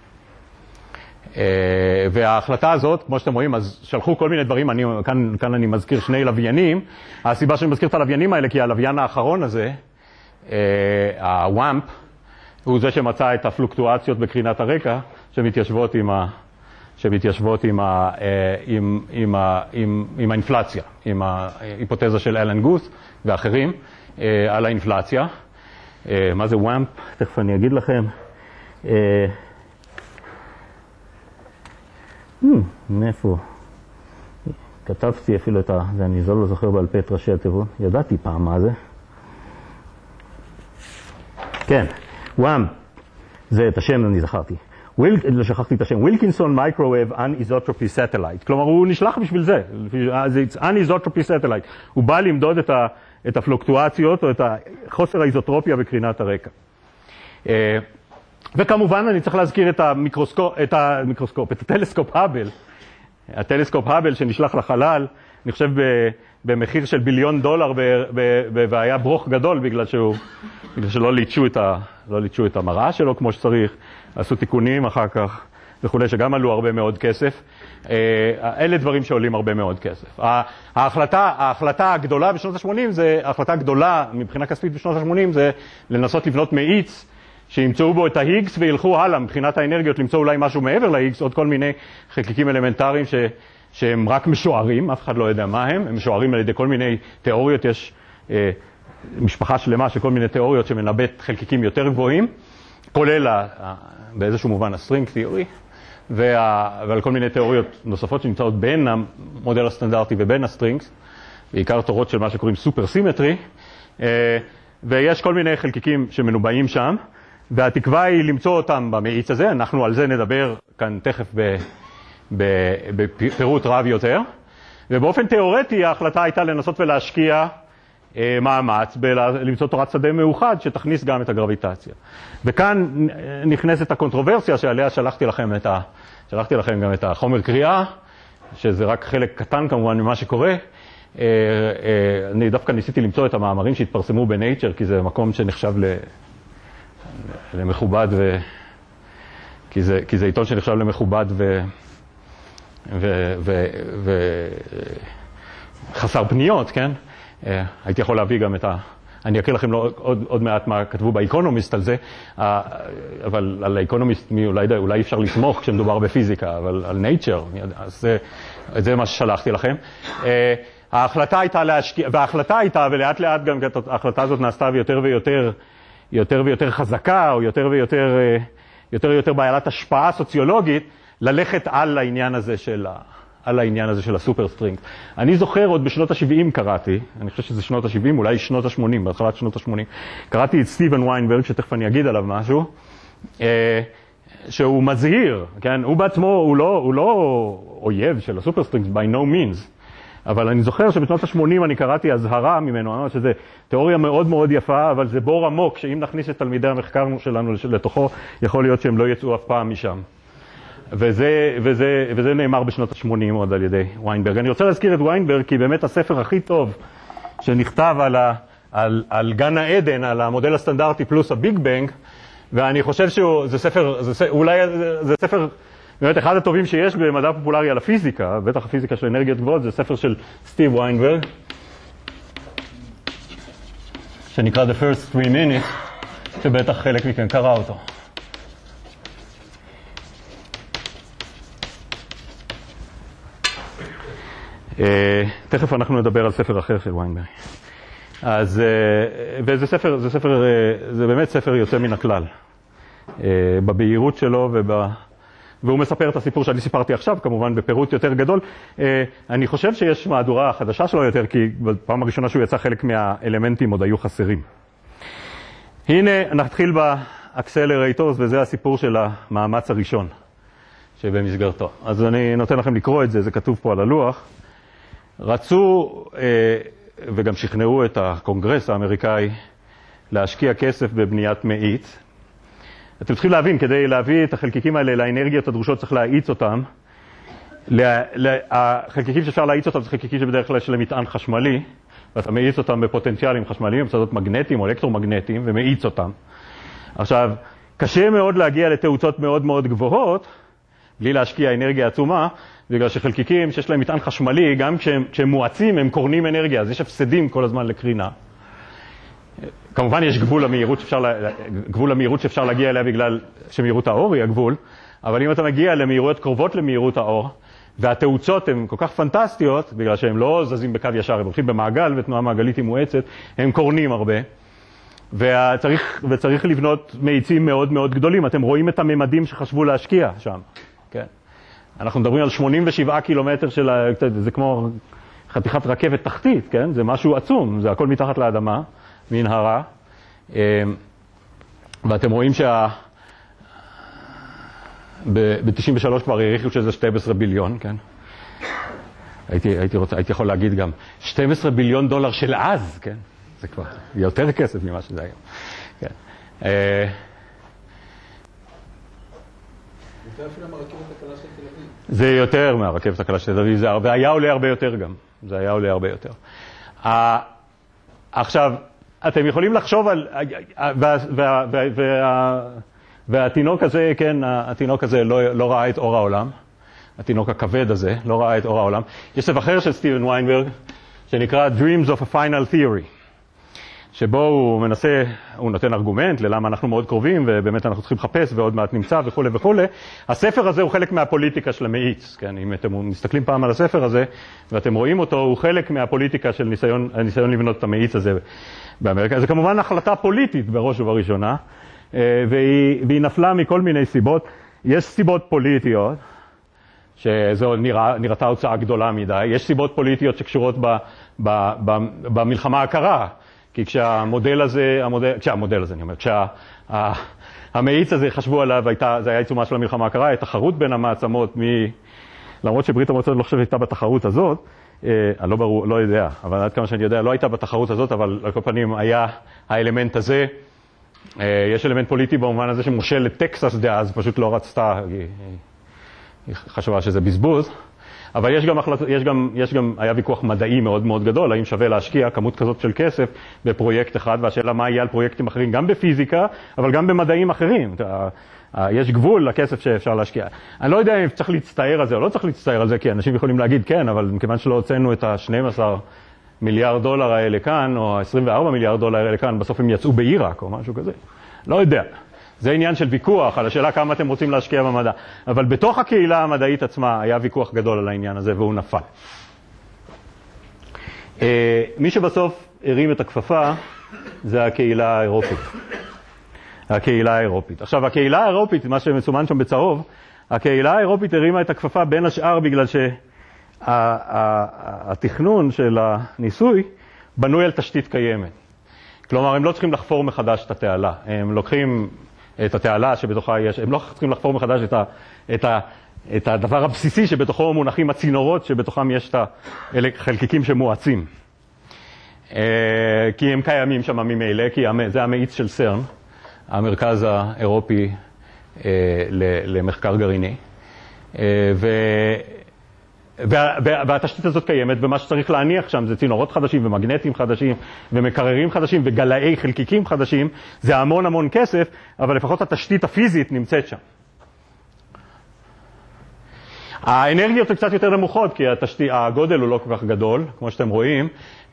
וההחלטה הזאת, כמו שאתם רואים, אז שלחו כל מיני דברים, כאן אני מזכיר שני לוויינים. הסיבה שאני מזכיר את הלוויינים האלה, כי הלוויין האחרון הזה, הוואמפ, הוא זה שמצא את הפלוקטואציות בקרינת הרקע, שמתיישבות עם האינפלציה, עם ההיפותזה של אלן גוס ואחרים על האינפלציה. מה זה וואמפ? תכף אני אגיד לכם. מאיפה? כתבתי אפילו את זה, אני לא זוכר בעל פה את ראשי התיבות, ידעתי פעם מה זה. כן, וואם, זה את השם אני זכרתי. לא שכחתי את השם, ווילקינסון מייקרווייב אניזוטרופי סטלייט. כלומר, הוא נשלח בשביל זה, זה אניזוטרופי סטלייט. הוא בא למדוד את הפלוקטואציות או את חוסר האיזוטרופיה בקרינת הרקע. וכמובן אני צריך להזכיר את הטלסקופ האבל. הטלסקופ האבל שנשלח לחלל, אני חושב במחיר של $1 ביליון, והיה ברוך גדול בגלל שלא ליטשו את המראה שלו כמו שצריך, עשו תיקונים אחר כך וכו', שגם עלו הרבה מאוד כסף. אלה דברים שעולים הרבה מאוד כסף. ההחלטה הגדולה בשנות ה-80, ההחלטה הגדולה מבחינה כספית בשנות ה-80 זה לנסות לבנות מאיץ שימצאו בו את ההיגס וילכו הלאה מבחינת האנרגיות, למצוא אולי משהו מעבר להיגס, עוד כל מיני חלקיקים אלמנטריים שהם רק משוערים, אף אחד לא יודע מה הם משוערים על ידי כל מיני תיאוריות, יש משפחה שלמה של כל מיני תיאוריות שמנבט חלקיקים יותר גבוהים, כולל באיזשהו מובן הסטרינג תיאורי, ועל כל מיני תיאוריות נוספות שנמצאות בין המודל הסטנדרטי ובין הסטרינגס, בעיקר תורות של מה שקוראים סופר סימטרי, ויש כל מיני חלקיקים שמנובעים שם, והתקווה היא למצוא אותם במאיץ הזה, אנחנו על זה נדבר כאן תכף בפירוט רב יותר, ובאופן תיאורטי ההחלטה הייתה לנסות ולהשקיע מאמץ למצוא תורת שדה מאוחד שתכניס גם את הגרביטציה. וכאן נכנסת הקונטרוברסיה שעליה שלחתי לכם גם את החומר קריאה, שזה רק חלק קטן כמובן ממה שקורה. אני דווקא ניסיתי למצוא את המאמרים שהתפרסמו בנייצ'ר, כי זה מקום שנחשב למכובד, כי זה עיתון שנחשב למכובד וחסר פניות, כן? הייתי יכול להביא גם אני אקריא לכם עוד מעט מה כתבו באקונומיסט על זה, אבל על האקונומיסט אולי אפשר לסמוך כשמדובר בפיזיקה, אבל על נייצ'ר, אז זה מה ששלחתי לכם. ההחלטה הייתה להשקיע, וההחלטה הייתה, ולאט לאט גם ההחלטה הזאת נעשתה יותר ויותר חזקה, או יותר ויותר בעלת השפעה סוציולוגית, ללכת על העניין הזה של הסופר סטרינג. אני זוכר עוד בשנות ה-70 קראתי, אני חושב שזה שנות ה-70, אולי שנות ה-80, בהתחלת שנות ה-80, קראתי את סטיבן ויינברג, שתכף אני אגיד עליו משהו, שהוא מזהיר, כן? הוא בעצמו, הוא לא אויב של הסופר סטרינג, by no means. אבל אני זוכר שבשנות ה-80 אני קראתי הזהרה ממנו, אמרתי שזה תיאוריה מאוד מאוד יפה, אבל זה בור עמוק, שאם נכניס את תלמידי המחקר שלנו לתוכו, יכול להיות שהם לא יצאו אף פעם משם. וזה נאמר בשנות ה-80 עוד על ידי ויינברג. אני רוצה להזכיר את ויינברג, כי באמת הספר הכי טוב שנכתב על גן העדן, על המודל הסטנדרטי פלוס הביג בנג, ואני חושב שזה ספר, באמת אחד הטובים שיש במדע פופולרי על הפיזיקה, בטח הפיזיקה של אנרגיות גבוהות, זה ספר של סטיב ויינברג, שנקרא The First 3 Minutes, שבטח חלק מכם קרא אותו. תכף אנחנו נדבר על ספר אחר של ויינברג. אז, זה באמת ספר יוצא מן הכלל. בבהירות שלו והוא מספר את הסיפור שאני סיפרתי עכשיו, כמובן בפירוט יותר גדול. אני חושב שיש מהדורה חדשה שלו יותר, כי בפעם הראשונה שהוא יצא חלק מהאלמנטים עוד היו חסרים. הנה, נתחיל באקסלרייטורס, וזה הסיפור של המאמץ הראשון שבמסגרתו. אז אני נותן לכם לקרוא את זה, זה כתוב פה על הלוח. רצו וגם שכנעו את הקונגרס האמריקאי להשקיע כסף בבניית מאיץ. אתם צריכים להבין, כדי להביא את החלקיקים האלה לאנרגיות הדרושות צריך להאיץ אותם. החלקיקים שאפשר להאיץ אותם זה חלקיקים שבדרך כלל יש להם מטען חשמלי, ואתה מאיץ אותם בפוטנציאלים חשמליים, בשדות מגנטיים או אלקטרומגנטיים, ומאיץ אותם. עכשיו, קשה מאוד להגיע לתאוצות מאוד מאוד גבוהות, בלי להשקיע אנרגיה עצומה, בגלל שחלקיקים שיש להם מטען חשמלי, גם כשהם מואצים, הם קורנים אנרגיה, אז יש הפסדים כל הזמן לקרינה. כמובן יש גבול למהירות שאפשר להגיע אליה בגלל שמהירות האור היא הגבול, אבל אם אתה מגיע למהירויות קרובות למהירות האור, והתאוצות הן כל כך פנטסטיות, בגלל שהם לא זזים בקו ישר, הם הולכים במעגל ותנועה מעגלית היא מואצת, הם קורנים הרבה, וצריך לבנות מאיצים מאוד מאוד גדולים. אתם רואים את הממדים שחשבו להשקיע שם, כן? אנחנו מדברים על 87 קילומטר זה כמו חתיכת רכבת תחתית, כן? זה משהו עצום, זה הכל מתחת לאדמה, מנהרה. ואתם רואים ב-93 כבר העריכו שזה 12 ביליון, כן? הייתי יכול להגיד גם 12 ביליון דולר של אז, כן? זה כבר יותר כסף ממה שזה היום. כן. זה יותר מהרכבת הקלה של תל אביב, זה היה עולה הרבה יותר גם. זה היה עולה הרבה יותר. עכשיו, אתם יכולים לחשוב על... והתינוק הזה, כן, התינוק הזה לא ראה את אור העולם. התינוק הכבד הזה לא ראה את אור העולם. יש ספר אחר של סטיבן ויינברג, שנקרא Dreams of a Final Theory, שבו הוא נותן ארגומנט ללמה אנחנו מאוד קרובים, ובאמת אנחנו צריכים לחפש, ועוד מעט נמצא וכו' וכו'. הספר הזה הוא חלק מהפוליטיקה של המאיץ, כן? אם אתם מסתכלים פעם על הספר הזה, ואתם רואים אותו, הוא חלק מהפוליטיקה של הניסיון לבנות את המאיץ הזה באמריקה. זה כמובן החלטה פוליטית בראש ובראשונה, והיא נפלה מכל מיני סיבות. יש סיבות פוליטיות, שזו נראתה הוצאה גדולה מדי. יש סיבות פוליטיות שקשורות במלחמה הקרה. כי כשהמודל הזה, כשהמאיץ הזה חשבו עליו, זה היה עיצומה של המלחמה הקרה, הייתה תחרות בין המעצמות, למרות שברית המועצות לא חושב הייתה בתחרות הזאת, אני לא יודע, אבל עד כמה שאני יודע, לא הייתה בתחרות הזאת, אבל על כל פנים היה האלמנט הזה. יש אלמנט פוליטי במובן הזה שמושלת טקסס דאז, פשוט לא רצתה, היא חשבה שזה בזבוז. אבל יש גם היה ויכוח מדעי מאוד מאוד גדול, האם שווה להשקיע כמות כזאת של כסף בפרויקט אחד, והשאלה מה יהיה על פרויקטים אחרים, גם בפיזיקה, אבל גם במדעים אחרים. יש גבול לכסף שאפשר להשקיע. אני לא יודע אם צריך להצטער על זה או לא צריך להצטער על זה, כי אנשים יכולים להגיד כן, אבל מכיוון שלא הוצאנו את ה-12 מיליארד דולר האלה כאן, או ה-24 מיליארד דולר האלה כאן, בסוף הם יצאו בעיראק או משהו כזה. לא יודע. זה עניין של ויכוח על השאלה כמה אתם רוצים להשקיע במדע. אבל בתוך הקהילה המדעית עצמה היה ויכוח גדול על העניין הזה, והוא נפל. מי שבסוף הרים את הכפפה זה הקהילה האירופית. הקהילה האירופית. עכשיו, הקהילה האירופית, מה שמסומן שם בצהוב, הקהילה האירופית הרימה את הכפפה בין השאר בגלל שהתכנון של הניסוי בנוי על תשתית קיימת. כלומר, הם לא צריכים לחפור מחדש את התעלה. הם לוקחים את התעלה שבתוכה יש, הם לא צריכים לחפור מחדש את הדבר הבסיסי שבתוכו מונחים הצינורות, שבתוכם יש את החלקיקים שמואצים. כי הם קיימים שם ממילא, כי זה המאיץ של סרן, המרכז האירופי למחקר גרעיני. והתשתית הזאת קיימת, ומה שצריך להניח שם זה צינורות חדשים ומגנטים חדשים ומקררים חדשים וגלאי חלקיקים חדשים. זה המון המון כסף, אבל לפחות התשתית הפיזית נמצאת שם. האנרגיות הן קצת יותר נמוכות, כי הגודל הוא לא כל כך גדול, כמו שאתם רואים.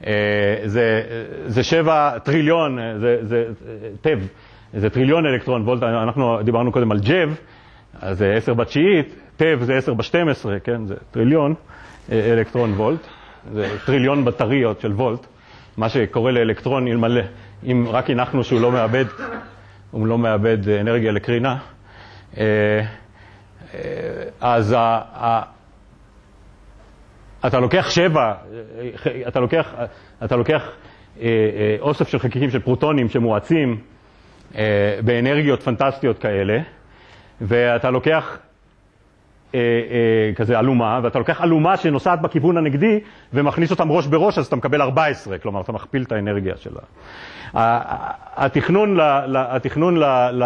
זה 7 טריליון, טב, זה טריליון אלקטרון וולט. אנחנו דיברנו קודם על ג'ב, אז זה 10 בתשיעית, טב זה 10 ב-12, כן? זה טריליון אלקטרון וולט, זה טריליון בטריות של וולט. מה שקורה לאלקטרון, אם רק הנחנו שהוא לא מאבד אנרגיה לקרינה, אז אתה לוקח 7, אתה לוקח אוסף של חלקיקים של פרוטונים שמואצים באנרגיות פנטסטיות כאלה, ואתה לוקח כזה אלומה, ואתה לוקח אלומה שנוסעת בכיוון הנגדי ומכניס אותם ראש בראש, אז אתה מקבל 14, כלומר אתה מכפיל את האנרגיה שלה. התכנון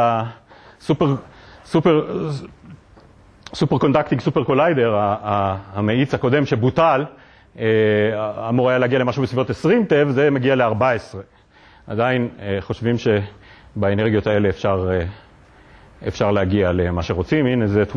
סופר קונדקטינג סופר קוליידר, המאיץ הקודם שבוטל, אמור היה להגיע למשהו בסביבות 20 טב, זה מגיע ל-14. עדיין חושבים שבאנרגיות האלה אפשר להגיע למה שרוצים. הנה זה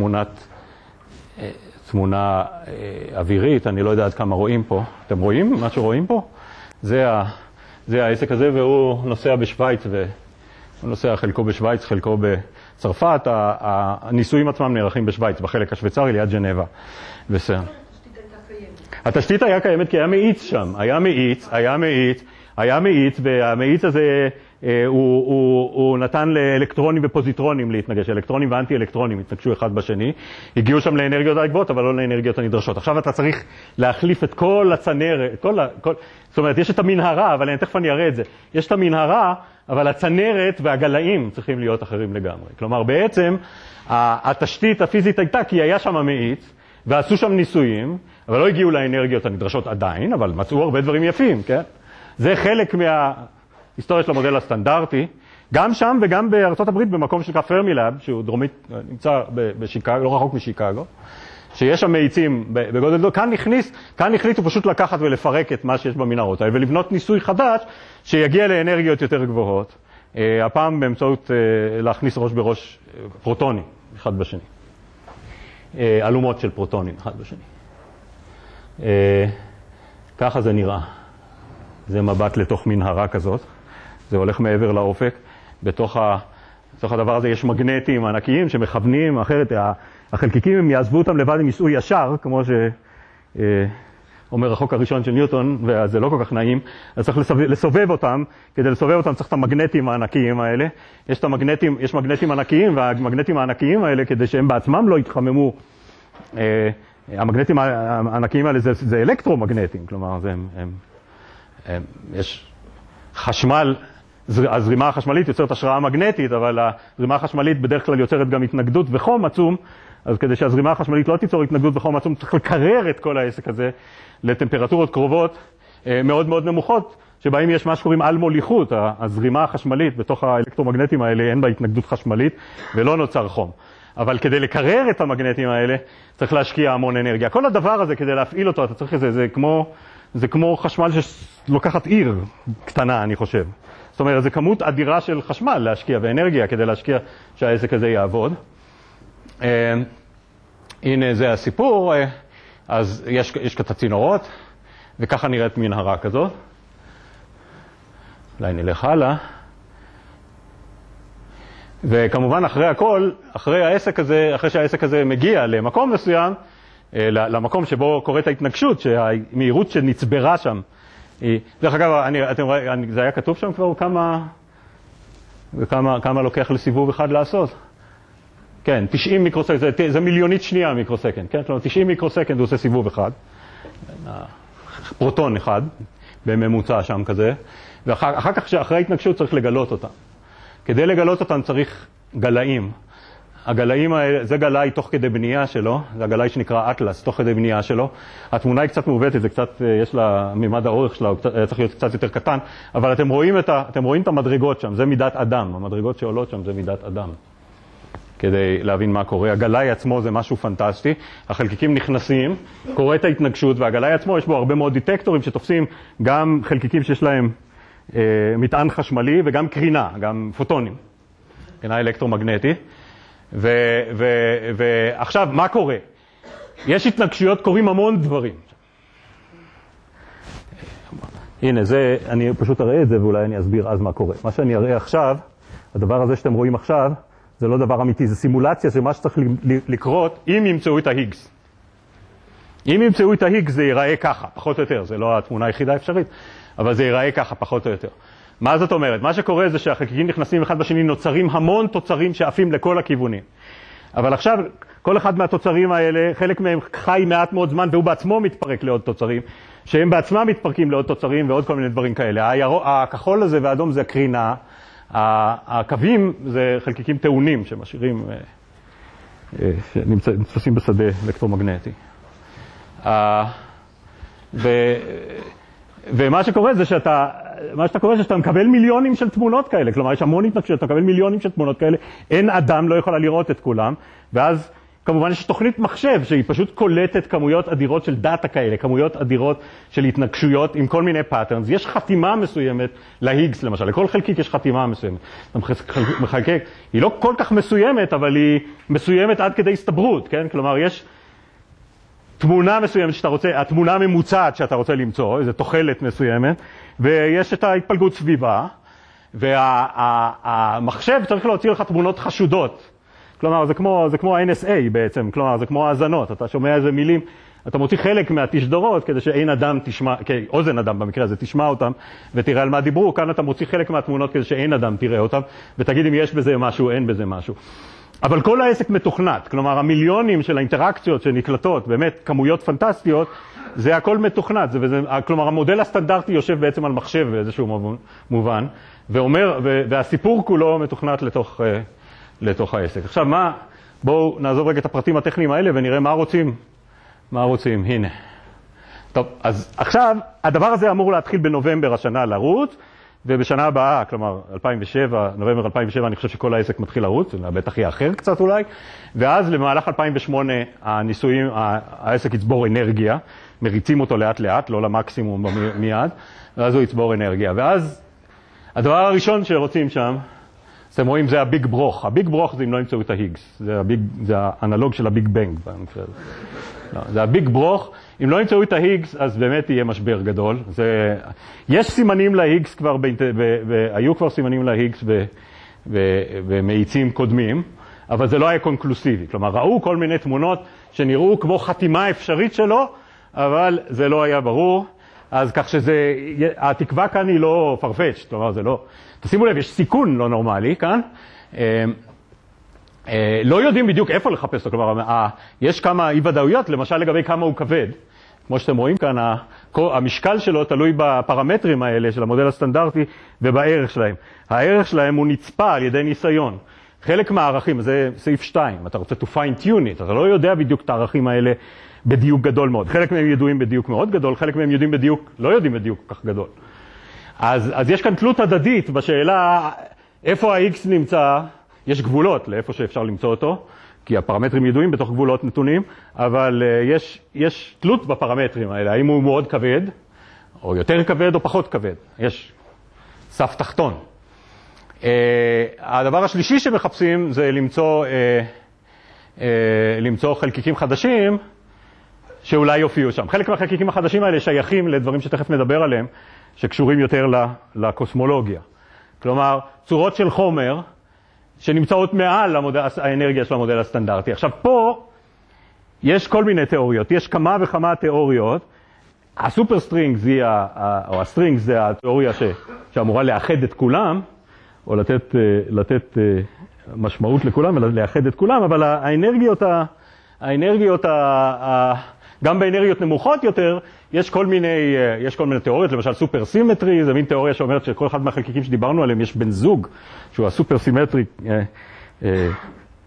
תמונה אווירית, אני לא יודע עד כמה רואים פה. אתם רואים מה שרואים פה? זה העסק הזה, והוא נוסע בשוויץ, והוא נוסע חלקו בשוויץ, חלקו בצרפת. הניסויים עצמם נערכים בשוויץ, בחלק השוויצרי ליד ג'נבה. בסדר. התשתית היה קיימת כי היה מאיץ שם, היה מאיץ, והמאיץ הזה הוא נתן לאלקטרונים ופוזיטרונים להתנגש, אלקטרונים ואנטי-אלקטרונים התנגשו אחד בשני, הגיעו שם לאנרגיות הגבוהות, אבל לא לאנרגיות הנדרשות. עכשיו אתה צריך להחליף את כל הצנרת, זאת אומרת, יש את המנהרה, אבל תכף אני אראה את זה, יש את המנהרה, אבל הצנרת והגלאים צריכים להיות אחרים לגמרי. כלומר, בעצם התשתית הפיזית הייתה כי היה שם מאיץ, ועשו שם ניסויים, אבל לא הגיעו לאנרגיות הנדרשות עדיין, אבל מצאו הרבה דברים יפים, כן? זה חלק מההיסטוריה של המודל הסטנדרטי, גם שם וגם בארצות הברית, במקום שנקרא פרמילאב, שהוא דרומית, נמצא בשיקגו, לא רחוק משיקגו, שיש שם מאיצים בגודל דו, כאן החליטו פשוט לקחת ולפרק את מה שיש במנהרות האלה, ולבנות ניסוי חדש שיגיע לאנרגיות יותר גבוהות, הפעם באמצעות להכניס ראש בראש פרוטונים, אחד בשני. אלומות של פרוטונים, אחד בשני. ככה זה נראה. זה מבט לתוך מנהרה כזאת. זה הולך מעבר לאופק. בתוך הדבר הזה יש מגנטים ענקיים שמכוונים, אחרת החלקיקים הם יעזבו אותם לבד, הם ייסעו ישר, כמו שאומר החוק הראשון של ניוטון, וזה לא כל כך נעים. אז צריך לסובב אותם, כדי לסובב אותם צריך את המגנטים הענקיים האלה. יש מגנטים ענקיים, והמגנטים הענקיים האלה, כדי שהם בעצמם לא יתחממו, המגנטים הענקיים האלה זה אלקטרומגנטים, כלומר יש חשמל, הזרימה החשמלית יוצרת השראה מגנטית, אבל הזרימה החשמלית בדרך כלל יוצרת גם התנגדות וחום עצום, אז כדי שהזרימה החשמלית לא תיצור התנגדות וחום עצום, צריך לקרר את כל העסק הזה לטמפרטורות קרובות מאוד מאוד נמוכות, שבהם יש מה שקוראים על מוליכות, הזרימה החשמלית בתוך האלקטרומגנטים האלה אין בה התנגדות חשמלית ולא נוצר חום. אבל כדי לקרר את המגנטים האלה, צריך להשקיע המון אנרגיה. כל הדבר הזה, כדי להפעיל אותו, אתה צריך זה כמו חשמל שלוקחת עיר קטנה, אני חושב. זאת אומרת, זה כמות אדירה של חשמל להשקיע ואנרגיה, כדי להשקיע שהעסק הזה יעבוד. הנה זה הסיפור. אז יש כת הצינורות, וככה נראית מנהרה כזאת. אולי נלך הלאה. וכמובן אחרי הכל, אחרי שהעסק הזה מגיע למקום מסוים, למקום שבו קורית ההתנגשות, שהמהירות שנצברה שם, דרך אגב, זה היה כתוב שם כבר כמה לוקח לסיבוב אחד לעשות? כן, 90 מיקרוסקנד, זה מיליונית שנייה מיקרוסקנד, כן? כלומר 90 מיקרוסקנד הוא עושה סיבוב אחד, פרוטון אחד, בממוצע שם כזה, ואחר כך שאחרי ההתנגשות צריך לגלות אותם. כדי לגלות אותם צריך גלאים. הגלאים האלה, זה גלאי תוך כדי בנייה שלו, זה הגלאי שנקרא אטלס, תוך כדי בנייה שלו. התמונה היא קצת מעוותת, זה קצת, יש לה, מימד האורך שלה, הוא צריך להיות קצת יותר קטן, אבל אתם רואים את המדרגות שם, זה מידת אדם, המדרגות שעולות שם זה מידת אדם. כדי להבין מה קורה. הגלאי עצמו זה משהו פנטסטי, החלקיקים נכנסים, קורית ההתנגשות, והגלאי עצמו יש בו הרבה מאוד דיטקטורים שתופסים גם חלקיקים שיש להם מטען חשמלי וגם קרינה, גם פוטונים, קרינה אלקטרומגנטית. ועכשיו, מה קורה? יש התנגשויות, קורים המון דברים. הנה, זה, אני פשוט אראה את זה ואולי אני אסביר אז מה קורה. מה שאני אראה עכשיו, הדבר הזה שאתם רואים עכשיו, זה לא דבר אמיתי, זה סימולציה של מה שצריך לקרות אם ימצאו את ההיגס. אם ימצאו את ההיגס זה ייראה ככה, פחות או יותר, זה לא התמונה היחידה האפשרית, אבל זה ייראה ככה, פחות או יותר. מה זאת אומרת? מה שקורה זה שהחלקיקים נכנסים אחד בשני, נוצרים המון תוצרים שעפים לכל הכיוונים. אבל עכשיו, כל אחד מהתוצרים האלה, חלק מהם חי מעט מאוד זמן, והוא בעצמו מתפרק לעוד תוצרים, שהם בעצמם מתפרקים לעוד תוצרים ועוד כל מיני דברים כאלה. הכחול הזה והאדום זה הקרינה, הקווים זה חלקיקים טעונים שמשאירים, שנתפסים בשדה אלקטרומגנטי. ומה שקורה זה מה שאתה קורא שאתה מקבל מיליונים של תמונות כאלה, כלומר יש המון התנגשויות, אתה מקבל מיליונים של תמונות כאלה, אין אדם לא יכולה לראות את כולם, ואז כמובן יש תוכנית מחשב שהיא פשוט קולטת כמויות אדירות של דאטה כאלה, כמויות אדירות של התנגשויות עם כל מיני פאטרנס. יש חתימה מסוימת להיגס למשל, לכל חלקיק יש חתימה מסוימת. מחלקק, היא לא כל כך מסוימת, אבל היא מסוימת עד כדי הסתברות, כן? כלומר יש תמונה מסוימת שאתה רוצה, התמונה הממוצעת שאתה רוצה למצוא, איזו תוחלת מסוימת, ויש את ההתפלגות סביבה, והמחשב צריך להוציא לך תמונות חשודות. כלומר, זה כמו ה-NSA בעצם, כלומר, זה כמו האזנות, אתה שומע איזה מילים, אתה מוציא חלק מהתשדורות כדי שאין אדם תשמע, אוזן אדם במקרה הזה, תשמע אותם ותראה על מה דיברו, כאן אתה מוציא חלק מהתמונות כדי שאין אדם תראה אותם, ותגיד אם יש בזה משהו, אין בזה משהו. אבל כל העסק מתוכנת, כלומר, המיליונים של האינטראקציות שנקלטות, באמת כמויות פנטסטיות, זה הכל מתוכנת, כלומר, המודל הסטנדרטי יושב בעצם על מחשב באיזשהו מובן, והסיפור כולו מתוכנת לתוך העסק. עכשיו, בואו נעזוב רגע את הפרטים הטכניים האלה ונראה מה רוצים. הנה. טוב, אז עכשיו, הדבר הזה אמור להתחיל בנובמבר השנה לרוץ, ובשנה הבאה, כלומר, נובמבר 2007, אני חושב שכל העסק מתחיל לרוץ, זה בטח יהיה אחר קצת אולי, ואז למהלך 2008 העסק יצבור אנרגיה, מריצים אותו לאט לאט, לא למקסימום מיד, ואז הוא יצבור אנרגיה. ואז הדבר הראשון שרוצים שם, אתם רואים, זה הביג ברוך. הביג ברוך זה אם לא ימצאו את ההיגס. זה האנלוג של הביג בנג במקרה הזה. לא, זה הביג ברוך. אם לא ימצאו את ההיגס, אז באמת יהיה משבר גדול. יש סימנים להיגס כבר, היו כבר סימנים להיגס במאיצים קודמים, אבל זה לא היה קונקלוסיבי. כלומר, ראו כל מיני תמונות שנראו כמו חתימה אפשרית שלו, אבל זה לא היה ברור. אז כך התקווה כאן היא לא farfetched, כלומר זה לא, תשימו לב, יש סיכון לא נורמלי כאן, לא יודעים בדיוק איפה לחפש אותו, כלומר יש כמה אי ודאויות, למשל לגבי כמה הוא כבד, כמו שאתם רואים כאן, המשקל שלו תלוי בפרמטרים האלה של המודל הסטנדרטי ובערך שלהם. הערך שלהם הוא נצפה על ידי ניסיון. חלק מהערכים, זה סעיף 2, אתה רוצה to fine tune it, אתה לא יודע בדיוק את הערכים האלה בדיוק גדול מאוד. חלק מהם ידועים בדיוק מאוד גדול, חלק מהם לא יודעים בדיוק כל כך גדול. אז יש כאן תלות הדדית בשאלה איפה ה-X נמצא, יש גבולות לאיפה שאפשר למצוא אותו, כי הפרמטרים ידועים בתוך גבולות נתונים, אבל יש תלות בפרמטרים האלה, האם הוא מאוד כבד, או יותר כבד או פחות כבד. יש סף תחתון. הדבר השלישי שמחפשים זה למצוא חלקיקים חדשים, שאולי יופיעו שם. חלק מהחלקיקים החדשים האלה שייכים לדברים שתכף נדבר עליהם, שקשורים יותר לקוסמולוגיה. כלומר, צורות של חומר שנמצאות מעל האנרגיה של המודל הסטנדרטי. עכשיו, פה יש כל מיני תיאוריות, יש כמה וכמה תיאוריות. הסופרסטרינגס או הסטרינגס זה התיאוריה שאמורה לאחד את כולם, או לתת משמעות לכולם, ולאחד את כולם, אבל האנרגיות גם באנרגיות נמוכות יותר, יש כל מיני תיאוריות, למשל סופר סימטרי, זה מין תיאוריה שאומרת שכל אחד מהחלקיקים שדיברנו עליהם יש בן זוג, שהוא הסופר סימטרי P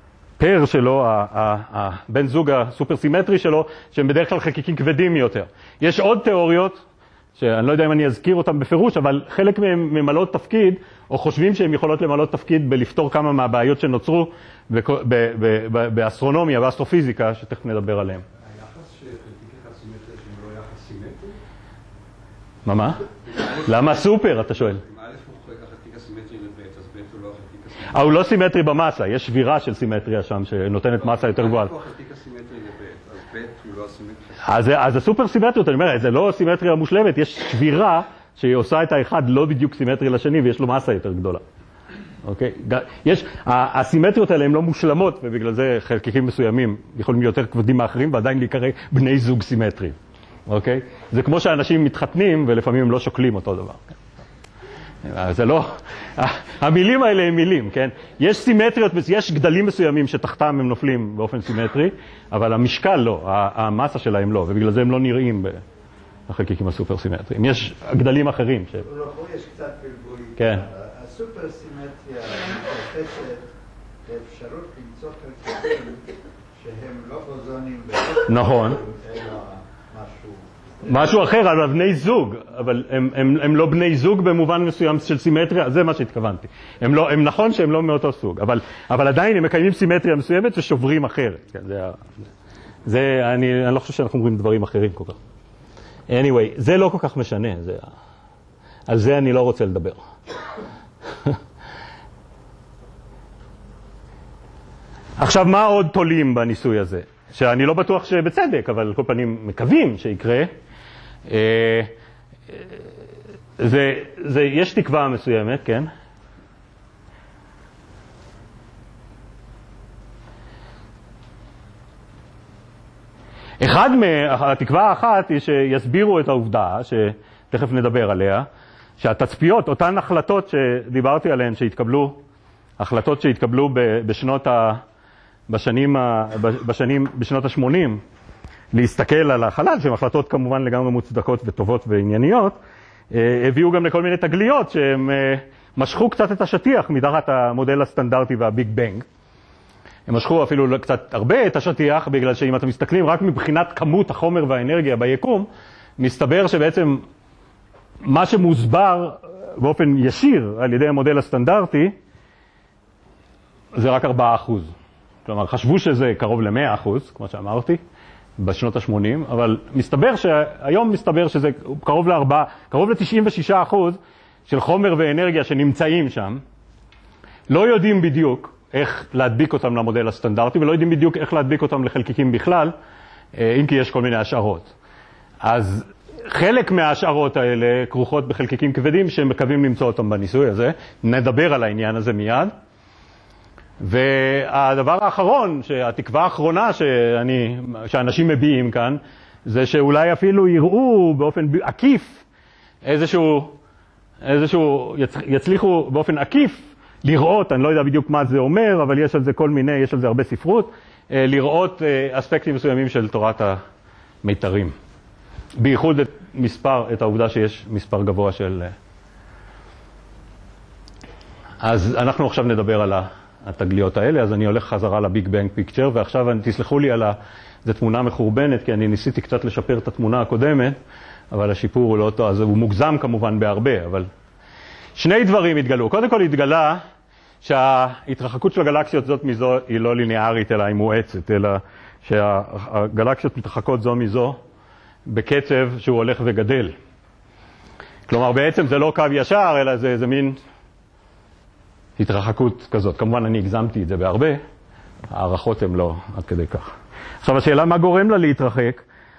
הפר שלו, הבן זוג הסופרסימטרי שלו, שהם בדרך כלל חלקיקים כבדים יותר. יש עוד תיאוריות, שאני לא יודע אם אני אזכיר אותם בפירוש, אבל חלק מהם ממלאות תפקיד, או חושבים שהם יכולות למלאות תפקיד בלפתור כמה מהבעיות שנוצרו באסטרונומיה ואסטרופיזיקה, שתכף נדבר עליהם. היחס שחלקיקי חד-סימטריה שהם לא יחס סימטרי? מה? למה סופר, אתה שואל? אם א' הוא חלק החלקיק הסימטרי לב', אז ב' הוא לא החלקיק הסימטרי. הוא לא סימטרי במסה, יש שבירה של סימטריה שם שנותנת מסה יותר גבוהה. איפה החלקיק הסימטרי לב', אז ב' הוא לא הסימטרי. אז הסופר סימטריות, אני אומר, זה לא סימטריה מושלמת, יש שבירה שהיא עושה את האחד לא בדיוק סימטרי לשני ויש לו מסה יותר גדולה. אוקיי? הסימטריות האלה הן לא מושלמות ובגלל זה חלקיקים מסוימים יכולים להיות יותר כבדים מאחרים ועדיין להיקרא בני זוג סימטריים. אוקיי? זה כמו שאנשים מתחתנים ולפעמים הם לא שוקלים אותו דבר. זה לא, המילים האלה הם מילים, כן? יש סימטריות, יש גדלים מסוימים שתחתם הם נופלים באופן סימטרי, אבל המשקל לא, המסה שלהם לא, ובגלל זה הם לא נראים בחלקיקים הסופר סימטריים. יש גדלים אחרים. פה יש קצת בלבול. כן. הסופר סימטריה מתייחסת לאפשרות למצוא חלקיקים שהם לא בוזונים נכון. אלא משהו. משהו אחר, אבל בני זוג, אבל הם לא בני זוג במובן מסוים של סימטריה, זה מה שהתכוונתי. הם נכון שהם לא מאותו סוג, אבל עדיין הם מקיימים סימטריה מסוימת ושוברים אחרת. אני לא חושב שאנחנו אומרים דברים אחרים כל כך. anyway, זה לא כל כך משנה, על זה אני לא רוצה לדבר. עכשיו, מה עוד תולים בניסוי הזה? שאני לא בטוח שבצדק, אבל על כל פנים מקווים שיקרה. יש תקווה מסוימת, כן? התקווה האחת היא שיסבירו את העובדה, שתכף נדבר עליה, שהתצפיות, אותן החלטות שדיברתי עליהן, החלטות שהתקבלו בשנות ה-80, להסתכל על החלל, שהן החלטות כמובן לגמרי מוצדקות וטובות וענייניות, הביאו גם לכל מיני תגליות שהם משכו קצת את השטיח מתחת המודל הסטנדרטי והביג בנג. הם משכו אפילו קצת הרבה את השטיח, בגלל שאם אתם מסתכלים רק מבחינת כמות החומר והאנרגיה ביקום, מסתבר שבעצם מה שמוסבר באופן ישיר על ידי המודל הסטנדרטי, זה רק 4%. כלומר, חשבו שזה קרוב ל-100%, כמו שאמרתי, בשנות ה-80, אבל היום מסתבר שזה קרוב ל-96% של חומר ואנרגיה שנמצאים שם. לא יודעים בדיוק איך להדביק אותם למודל הסטנדרטי, ולא יודעים בדיוק איך להדביק אותם לחלקיקים בכלל, אם כי יש כל מיני השערות. אז חלק מההשערות האלה כרוכות בחלקיקים כבדים שהם מקווים למצוא אותם בניסוי הזה. נדבר על העניין הזה מיד. והדבר האחרון, התקווה האחרונה שאנשים מביעים כאן, זה שאולי אפילו יראו באופן עקיף יצליחו באופן עקיף לראות, אני לא יודע בדיוק מה זה אומר, אבל יש על זה הרבה ספרות, לראות אספקטים מסוימים של תורת המיתרים. בייחוד את העובדה שיש מספר גבוה של... אז אנחנו עכשיו נדבר על התגליות האלה, אז אני הולך חזרה לביג בנג פיקצ'ר, ועכשיו תסלחו לי זו תמונה מחורבנת, כי אני ניסיתי קצת לשפר את התמונה הקודמת, אבל השיפור הוא לא אותו, אז הוא מוגזם כמובן בהרבה, אבל... שני דברים התגלו. קודם כל התגלה שההתרחקות של הגלקסיות זאת מזו היא לא ליניארית, אלא היא מואצת, אלא שהגלקסיות מתרחקות זו מזו בקצב שהוא הולך וגדל. כלומר, בעצם זה לא קו ישר, אלא זה מין התרחקות כזאת. כמובן, אני הגזמתי את זה בהרבה, הערכות הן לא עד כדי כך. עכשיו, השאלה מה גורם לה להתרחק,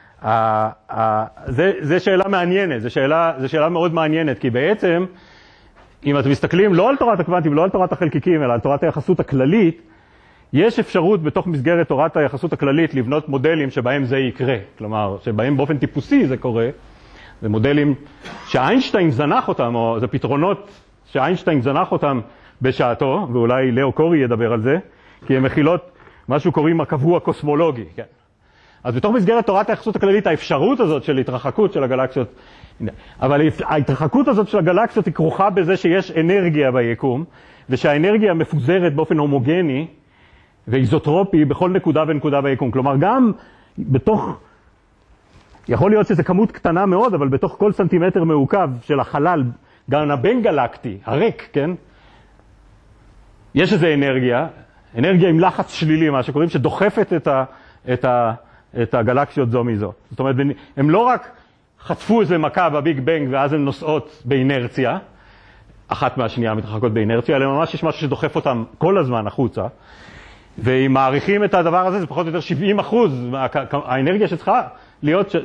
זה שאלה מעניינת, זה שאלה מאוד מעניינת, כי בעצם, אם אתם מסתכלים לא על תורת הקוונטים ולא על תורת החלקיקים, אלא על תורת היחסות הכללית, יש אפשרות בתוך מסגרת תורת היחסות הכללית לבנות מודלים שבהם זה יקרה. כלומר, שבהם באופן טיפוסי זה קורה. זה מודלים שאיינשטיין זנח אותם, או זה פתרונות שאיינשטיין זנח אותם בשעתו, ואולי לאו קורי ידבר על זה, כי הם מכילות משהו קוראים הקבוע קוסמולוגי. כן. אז בתוך מסגרת תורת היחסות הכללית, האפשרות הזאת של התרחקות של הגלקסיות, אבל ההתרחקות הזאת של הגלקסיות היא כרוכה בזה שיש אנרגיה ביקום, ושהאנרגיה מפוזרת באופן הומוגני ואיזוטרופי בכל נקודה ונקודה ביקום. כלומר, גם בתוך, יכול להיות שזו כמות קטנה מאוד, אבל בתוך כל סנטימטר מעוקב של החלל, גם הבין גלקטי, הריק, כן? יש איזו אנרגיה עם לחץ שלילי, מה שקוראים, שדוחפת את הגלקסיות זו מזו. זאת אומרת, הם לא רק חטפו איזה מכה בביג בנג ואז הן נוסעות באינרציה, אחת מהשנייה מתרחקות באינרציה, אלא ממש יש משהו שדוחף אותם כל הזמן החוצה, ואם מעריכים את הדבר הזה, זה פחות או יותר 70% האנרגיה שצריכה להיות,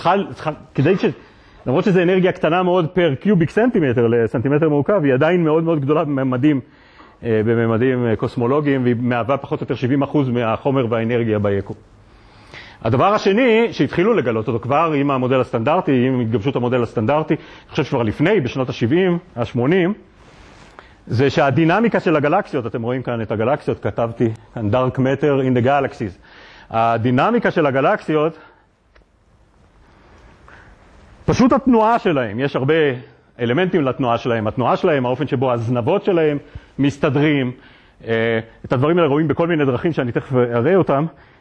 למרות שזו אנרגיה קטנה מאוד פר קיוביק סנטימטר לסנטימטר מעוקב, היא עדיין מאוד מאוד גדולה בממדים קוסמולוגיים, והיא מהווה פחות או יותר 70% מהחומר והאנרגיה ביקום. הדבר השני, שהתחילו לגלות אותו כבר עם המודל הסטנדרטי, עם התגבשות המודל הסטנדרטי, אני חושב שכבר לפני, בשנות ה-70, ה-80, זה שהדינמיקה של הגלקסיות, אתם רואים כאן את הגלקסיות, כתבתי כאן Dark Matter in the Galaxies. הדינמיקה של הגלקסיות, פשוט התנועה שלהם, יש הרבה אלמנטים לתנועה שלהם, התנועה שלהם, האופן שבו הזנבות שלהם מסתדרים, את הדברים האלה רואים בכל מיני דרכים שאני תכף אראה אותם,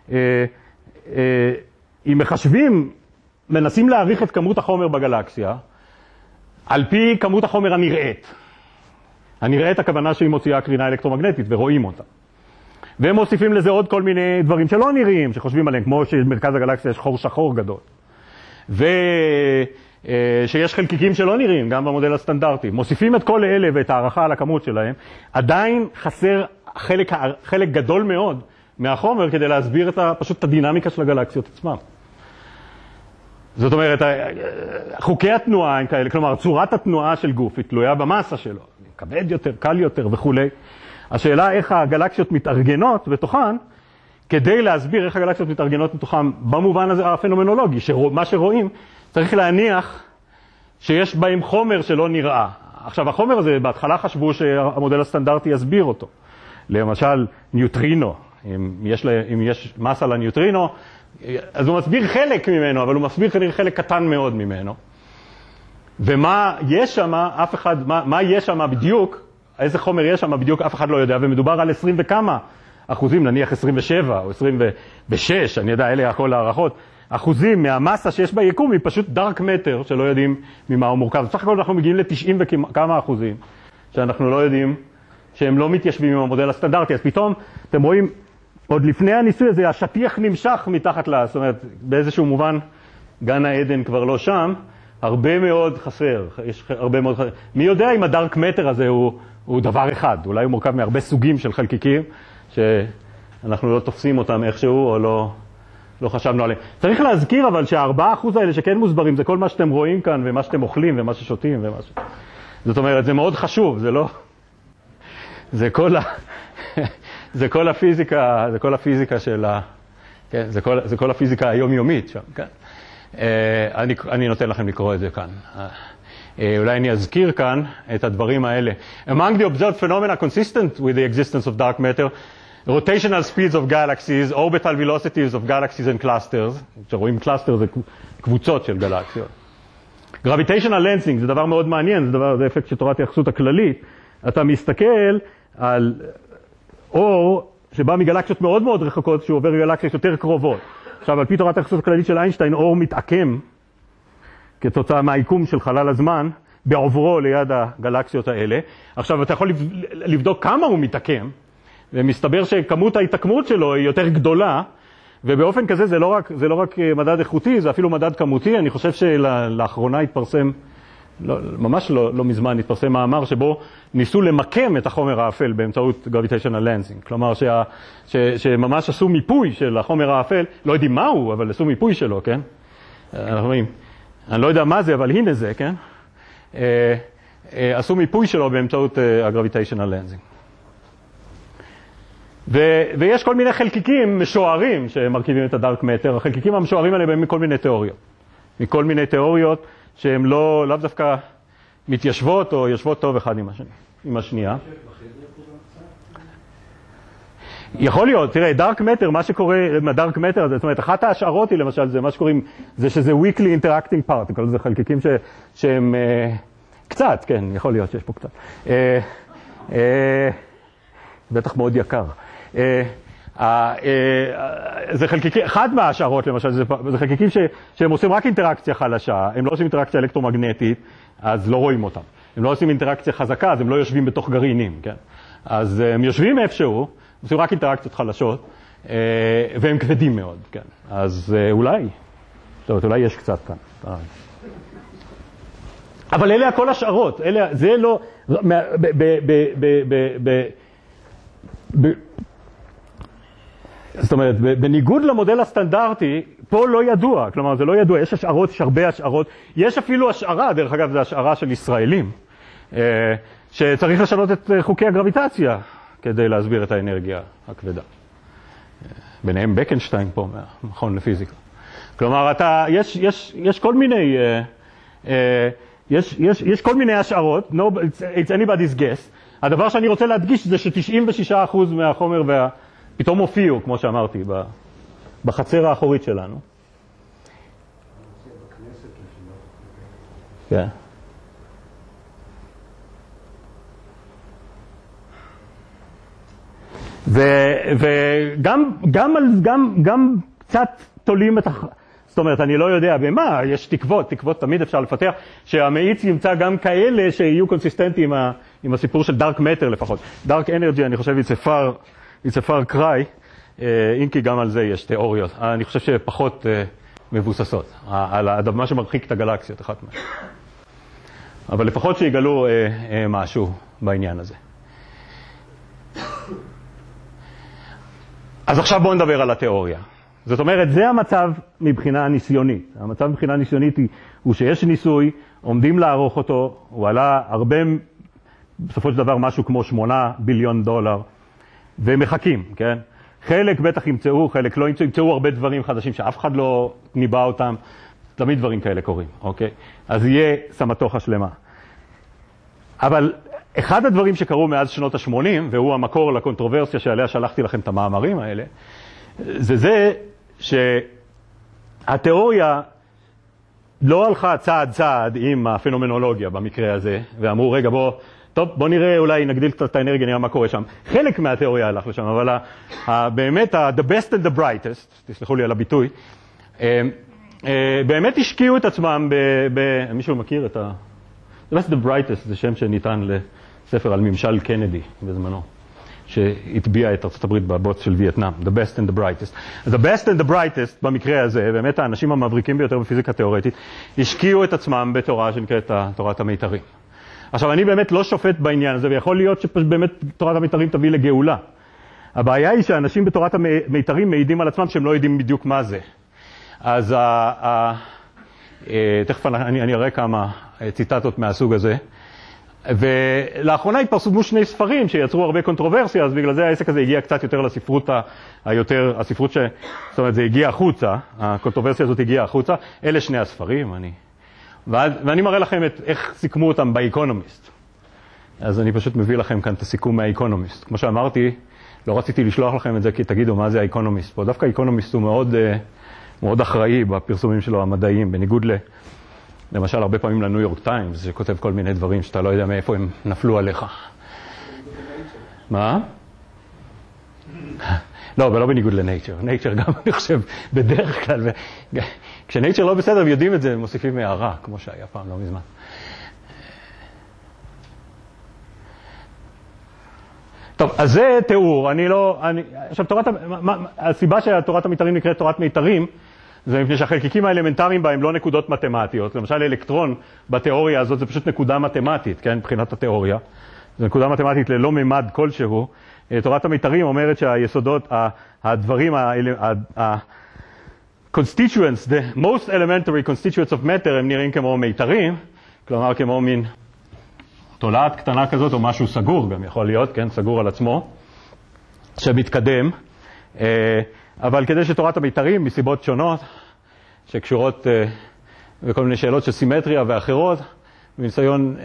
אם מחשבים, מנסים להעריך את כמות החומר בגלקסיה, על פי כמות החומר הנראית. הנראית הכוונה שהיא מוציאה קרינה אלקטרומגנטית ורואים אותה. והם מוסיפים לזה עוד כל מיני דברים שלא נראים, שחושבים עליהם, כמו שבמרכז הגלקסיה יש חור שחור גדול. ושיש חלקיקים שלא נראים, גם במודל הסטנדרטי. מוסיפים את כל אלה ואת הערכה על הכמות שלהם, עדיין חסר חלק גדול מאוד מהחומר כדי להסביר פשוט את הדינמיקה של הגלקסיות עצמם. זאת אומרת, חוקי התנועה הם כאלה, כלומר, צורת התנועה של גוף היא תלויה במסה שלו, כבד יותר, קל יותר וכו'. השאלה איך הגלקסיות מתארגנות בתוכן, כדי להסביר איך הגלקסיות מתארגנות בתוכן במובן הזה הפנומנולוגי, מה שרואים צריך להניח שיש בהם חומר שלא נראה. עכשיו, החומר הזה, בהתחלה חשבו שהמודל הסטנדרטי יסביר אותו. למשל, ניוטרינו. אם יש מסה לניוטרינו, אז הוא מסביר חלק ממנו, אבל הוא מסביר כנראה חלק קטן מאוד ממנו. ומה יש שם, מה יש שם בדיוק, איזה חומר יש שם בדיוק, אף אחד לא יודע, ומדובר על 20 וכמה אחוזים, נניח 27 או 26, אני יודע, אלה הכל הערכות, אחוזים מהמסה שיש ביקום היא פשוט דארק מטר, שלא יודעים ממה הוא מורכב. בסך הכל אנחנו מגיעים ל-90 וכמה אחוזים, שאנחנו לא יודעים, שהם לא מתיישבים עם המודל הסטנדרטי. אז פתאום, אתם רואים, עוד לפני הניסוי הזה, השטיח נמשך מתחת לה, זאת אומרת, באיזשהו מובן, גן העדן כבר לא שם, הרבה מאוד חסר, יש הרבה מאוד חסר. מי יודע אם הדארק מטר הזה הוא דבר אחד, אולי הוא מורכב מהרבה סוגים של חלקיקים, שאנחנו לא תופסים אותם איכשהו, או לא חשבנו עליהם. צריך להזכיר אבל שה4% האלה שכן מוסברים, זה כל מה שאתם רואים כאן, ומה שאתם אוכלים, ומה ששותים, זאת אומרת, זה מאוד חשוב, זה לא... זה כל הפיזיקה של כן, זה כל הפיזיקה היומיומית שם, כן. אני נותן לכם לקרוא את זה כאן. אולי אני אזכיר כאן את הדברים האלה. Among the observed phenomena consistent with the existence of dark matter, rotational speeds of galaxies, orbital velocities of galaxies and clusters, שרואים קלאסטר זה קבוצות של גלקסיות. Gravitational lensing זה דבר מאוד מעניין, זה אפקט של תורת היחסות הכללית. אתה מסתכל על אור שבא מגלקסיות מאוד מאוד רחוקות, שהוא עובר גלקסיות יותר קרובות. עכשיו, על פי תורת היחסות הכללית של איינשטיין, אור מתעקם כתוצאה מהעיקום של חלל הזמן, בעוברו ליד הגלקסיות האלה. עכשיו, אתה יכול לבדוק כמה הוא מתעקם, ומסתבר שכמות ההתעקמות שלו היא יותר גדולה, ובאופן כזה זה לא רק מדד איכותי, זה אפילו מדד כמותי. אני חושב שלאחרונה התפרסם, ממש לא מזמן התפרסם מאמר שבו ניסו למקם את החומר האפל באמצעות gravitational lensing. כלומר שממש עשו מיפוי של החומר האפל, לא יודעים מהו, אבל עשו מיפוי שלו, כן? אנחנו רואים, אני לא יודע מה זה, אבל הנה זה, כן? עשו מיפוי שלו באמצעות ה-gravitational lensing. ויש כל מיני חלקיקים משוערים שמרכיבים את הדארק מטר. החלקיקים המשוערים האלה הם מכל מיני תיאוריות. מכל מיני תיאוריות שהן לא דווקא מתיישבות או יושבות טוב אחד עם השנייה. יכול להיות, תראה, דארק מטר, מה שקורה מהדארק מטר הזה, זאת אומרת, אחת ההשערות היא למשל, זה מה שקוראים, זה שזה weakly interacting particle, זה חלקיקים שהם קצת, כן, יכול להיות שיש פה קצת. בטח מאוד יקר. זה חלקיקים, אחד מההשערות למשל, זה חלקיקים שהם עושים רק אינטראקציה חלשה, הם לא עושים אינטראקציה אלקטרומגנטית, אז לא רואים אותם. הם לא עושים אינטראקציה חזקה, אז הם לא יושבים בתוך גרעינים, כן? אז הם יושבים איפשהו, עושים רק אינטראקציות חלשות, והם כבדים מאוד, כן? אז אולי, טוב, אולי יש קצת כאן. אבל אלה הכל השערות, זה לא, זאת אומרת, בניגוד למודל הסטנדרטי, פה לא ידוע, כלומר זה לא ידוע, יש השערות, יש הרבה השערות, יש אפילו השערה, דרך אגב זו השערה של ישראלים, שצריך לשנות את חוקי הגרביטציה כדי להסביר את האנרגיה הכבדה. ביניהם בקנשטיין פה, מהמכון לפיזיקה. כלומר, יש כל מיני, יש כל מיני השערות, it's anybody's guess. הדבר שאני רוצה להדגיש זה ש96% מהחומר פתאום הופיעו, כמו שאמרתי, בחצר האחורית שלנו. כן. וגם קצת תולים את זאת אומרת, אני לא יודע במה, יש תקוות תמיד אפשר לפתח, שהמאיץ ימצא גם כאלה שיהיו קונסיסטנטיים עם הסיפור של דארק מטר לפחות. דארק אנרגי, אני חושב, it's a far cry, אם כי גם על זה יש תיאוריות. אני חושב שפחות מבוססות, על מה שמרחיק את הגלקסיות, אחת מהן. אבל לפחות שיגלו משהו בעניין הזה. אז עכשיו בואו נדבר על התיאוריה. זאת אומרת, זה המצב מבחינה ניסיונית. המצב מבחינה ניסיונית הוא שיש ניסוי, עומדים לערוך אותו, הוא עלה הרבה, בסופו של דבר משהו כמו $8 ביליון, ומחכים, כן? חלק בטח ימצאו, חלק לא ימצאו הרבה דברים חדשים שאף אחד לא ניבא אותם, תמיד דברים כאלה קורים, אוקיי? אז יהיה סמטוחה שלמה. אבל אחד הדברים שקרו מאז שנות ה-80, והוא המקור לקונטרוברסיה שעליה שלחתי לכם את המאמרים האלה, זה שהתיאוריה לא הלכה צעד צעד עם הפנומנולוגיה במקרה הזה, ואמרו רגע בוא נראה, אולי נגדיל קצת את האנרגיה, נראה מה קורה שם. חלק מהתיאוריה הלך לשם, אבל באמת the best and the brightest, תסלחו לי על הביטוי, באמת השקיעו את עצמם מישהו מכיר את the best and the brightest, זה שם שניתן לספר על ממשל קנדי בזמנו. שהטביע את ארצות הברית בבוץ של וייטנאם, the best and the brightest. The best and the brightest במקרה הזה, באמת האנשים המבריקים ביותר בפיזיקה תיאורטית, השקיעו את עצמם בתורה שנקראת תורת המיתרים. עכשיו, אני באמת לא שופט בעניין הזה, ויכול להיות שבאמת תורת המיתרים תביא לגאולה. הבעיה היא שאנשים בתורת המיתרים מעידים על עצמם שהם לא יודעים בדיוק מה זה. אז תכף אני אראה כמה ציטטות מהסוג הזה. ולאחרונה התפרסמו 2 ספרים שיצרו הרבה קונטרוברסיה, אז בגלל זה העסק הזה הגיע קצת יותר לספרות הספרות זאת אומרת, זה הגיע החוצה, הקונטרוברסיה הזאת הגיעה החוצה. אלה 2 הספרים, ואני מראה לכם איך סיכמו אותם באקונומיסט. אז אני פשוט מביא לכם כאן את הסיכום מהאקונומיסט. כמו שאמרתי, לא רציתי לשלוח לכם את זה כי תגידו מה זה האקונומיסט פה. דווקא האקונומיסט הוא מאוד אחראי בפרסומים שלו המדעיים, בניגוד למשל הרבה פעמים לניו יורק טיימס, שכותב כל מיני דברים שאתה לא יודע מאיפה הם נפלו עליך. מה? לא, אבל לא בניגוד לנייצ'ר. נייצ'ר גם, אני חושב, בדרך כלל, כשנייצ'ר לא בסדר, ויודעים את זה, הם מוסיפים הערה, כמו שהיה פעם, לא מזמן. טוב, אז זה תיאור, עכשיו, הסיבה שתורת המיתרים נקראת תורת מיתרים, זה מפני שהחלקיקים האלמנטריים בה הם לא נקודות מתמטיות. למשל, אלקטרון בתיאוריה הזאת זה פשוט נקודה מתמטית, כן, מבחינת התיאוריה. זו נקודה מתמטית ללא ממד כלשהו. תורת המיתרים אומרת שהיסודות, הדברים, constituents, the most elementary constituents of matter, הם נראים כמו מיתרים, כלומר כמו מין תולעת קטנה כזאת או משהו סגור גם יכול להיות, כן, סגור על עצמו, שמתקדם. אבל כדי שתורת המיתרים, מסיבות שונות, שקשורות בכל מיני שאלות של סימטריה ואחרות, בניסיון,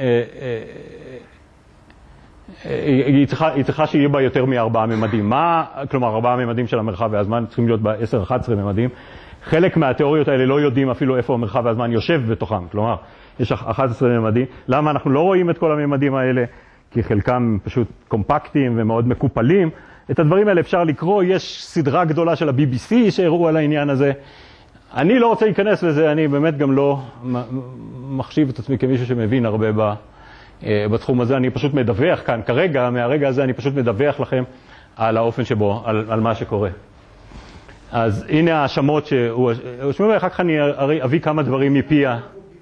היא צריכה שיהיה בה יותר מ4 ממדים. כלומר, 4 ממדים של המרחב והזמן צריכים להיות בה 10-11 ממדים. חלק מהתיאוריות האלה לא יודעים אפילו איפה המרחב והזמן יושב בתוכם. כלומר, יש 11 ממדים. למה אנחנו לא רואים את כל הממדים האלה? כי חלקם פשוט קומפקטיים ומאוד מקופלים. את הדברים האלה אפשר לקרוא, יש סדרה גדולה של ה-BBC שהראו על העניין הזה. אני לא רוצה להיכנס לזה, אני באמת גם לא מחשיב את עצמי כמישהו שמבין הרבה בתחום הזה, אני פשוט מדווח כאן כרגע, מהרגע הזה אני פשוט מדווח לכם על האופן שבו, על מה שקורה. אז הנה האשמות שהוא שמעו, אחר כך אני אביא כמה דברים מפיה.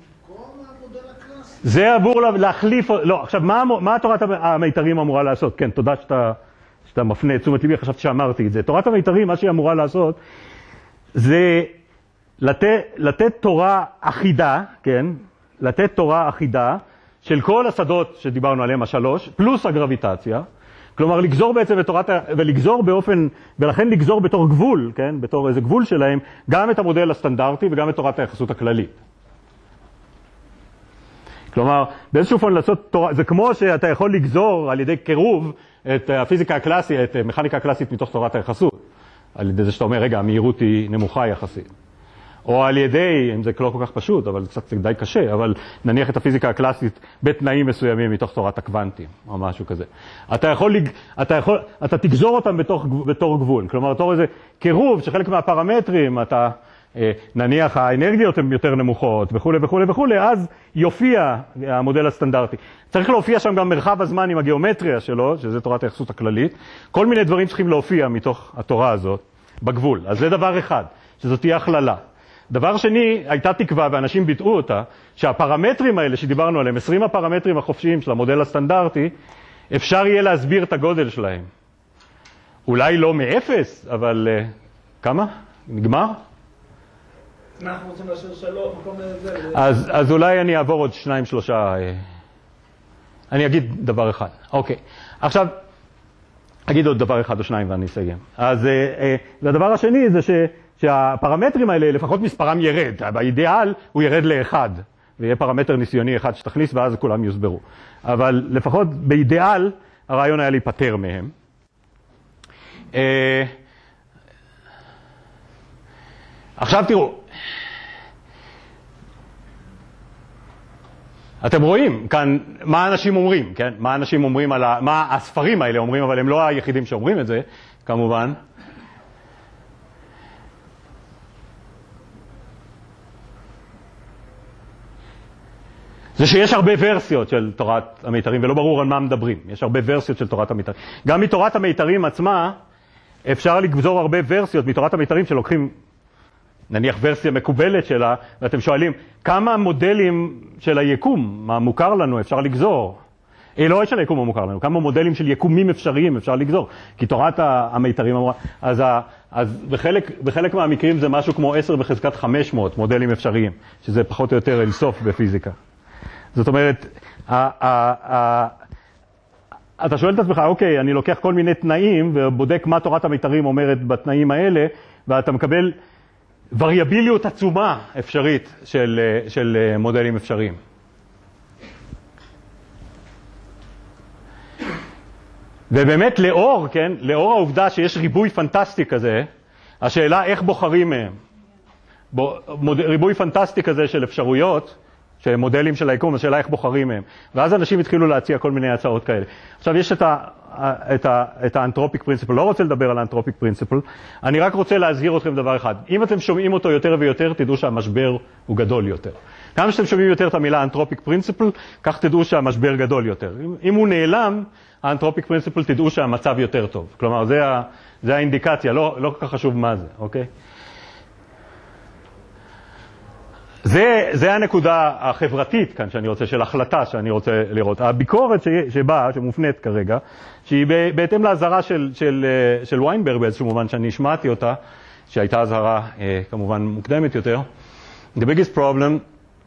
זה אמור להחליף, לא, עכשיו, מה תורת המיתרים אמורה לעשות? כן, תודה שאתה מפנה את תשומת ליבי, חשבתי שאמרתי את זה. תורת המיתרים, מה שהיא אמורה לעשות, זה לתת תורה אחידה, כן? לתת תורה אחידה של כל השדות שדיברנו עליהם, השלוש, פלוס הגרביטציה. כלומר, לגזור בעצם את תורת, ולגזור באופן, ולכן לגזור בתור גבול, כן? בתור איזה גבול שלהם, גם את המודל הסטנדרטי וגם את תורת היחסות הכללית. כלומר, באיזשהו אופן לעשות תורה, זה כמו שאתה יכול לגזור על ידי קירוב את הפיזיקה הקלאסית, את מכניקה הקלאסית מתוך תורת היחסות. על ידי זה שאתה אומר, רגע, המהירות היא נמוכה יחסית. או על ידי, אם זה לא כל כך פשוט, אבל קצת די קשה, אבל נניח את הפיזיקה הקלאסית בתנאים מסוימים מתוך תורת הקוונטים, או משהו כזה. אתה תגזור אותם בתור גבול. כלומר, בתור איזה קירוב שחלק מהפרמטרים, נניח האנרגיות הן יותר נמוכות וכו' וכו' וכו', אז יופיע המודל הסטנדרטי. צריך להופיע שם גם מרחב הזמן עם הגיאומטריה שלו, שזה תורת היחסות הכללית. כל מיני דברים צריכים להופיע מתוך התורה הזאת בגבול. אז זה דבר אחד, שזאת תהיה הכללה. דבר שני, הייתה תקווה ואנשים ביטאו אותה, שהפרמטרים האלה שדיברנו עליהם, 20 הפרמטרים החופשיים של המודל הסטנדרטי, אפשר יהיה להסביר את הגודל שלהם. אולי לא מאפס, אבל כמה? נגמר? אנחנו רוצים לאשר שלום, מקום לזה. אז אולי אני אעבור עוד 2-3, אני אגיד דבר אחד. אוקיי. עכשיו, אגיד עוד דבר אחד או שניים ואני אסיים. אז והדבר השני זה שהפרמטרים האלה, לפחות מספרם ירד. באידיאל הוא ירד לאחד, ויהיה פרמטר ניסיוני אחד שתכניס ואז כולם יוסברו. אבל לפחות באידיאל הרעיון היה להיפטר מהם. עכשיו תראו, אתם רואים כאן מה אנשים אומרים, כן? מה אנשים אומרים מה הספרים האלה אומרים, אבל הם לא היחידים שאומרים את זה, כמובן. זה שיש הרבה ורסיות של תורת המיתרים, ולא ברור על מה מדברים. יש הרבה ורסיות של תורת המיתרים. גם מתורת המיתרים עצמה, אפשר לגזור הרבה ורסיות מתורת המיתרים שלוקחים, נניח ורסיה מקובלת שלה, ואתם שואלים, כמה מודלים של היקום, מה מוכר לנו, אפשר לגזור? לא של היקום המוכר לנו, כמה מודלים של יקומים אפשריים אפשר לגזור? כי תורת המיתרים אמרה, אז בחלק מהמקרים זה משהו כמו 10 בחזקת 500 מודלים אפשריים, שזה פחות או יותר אינסוף בפיזיקה. זאת אומרת, אתה שואל את עצמך, אוקיי, אני לוקח כל מיני תנאים ובודק מה תורת המיתרים אומרת בתנאים האלה, ואתה מקבל וריאביליות עצומה אפשרית של מודלים אפשריים. ובאמת לאור העובדה שיש ריבוי פנטסטי כזה, השאלה איך בוחרים מהם. ריבוי פנטסטי כזה של אפשרויות, שמודלים של היקום, השאלה איך בוחרים מהם. ואז אנשים התחילו להציע כל מיני הצעות כאלה. עכשיו יש את האנתרופיק פרינציפל, לא רוצה לדבר על האנתרופיק פרינציפל, אני רק רוצה להזהיר אתכם דבר אחד. אם אתם שומעים אותו יותר ויותר, תדעו שהמשבר הוא גדול יותר. כמה שאתם שומעים יותר את המילה אנתרופיק פרינציפל, כך תדעו שהמשבר גדול יותר. אם הוא נעלם, האנתרופיק פרינציפל, תדעו שהמצב יותר טוב. כלומר, זה האינדיקציה, לא כל כך חשוב מה זה, אוקיי? זה הנקודה החברתית כאן שאני רוצה, של החלטה שאני רוצה לראות. הביקורת שבאה, שמופנית כרגע, שהיא בהתאם להזהרה של ויינברג באיזשהו מובן שאני השמעתי אותה, שהייתה הזהרה כמובן מוקדמת יותר. The biggest problem,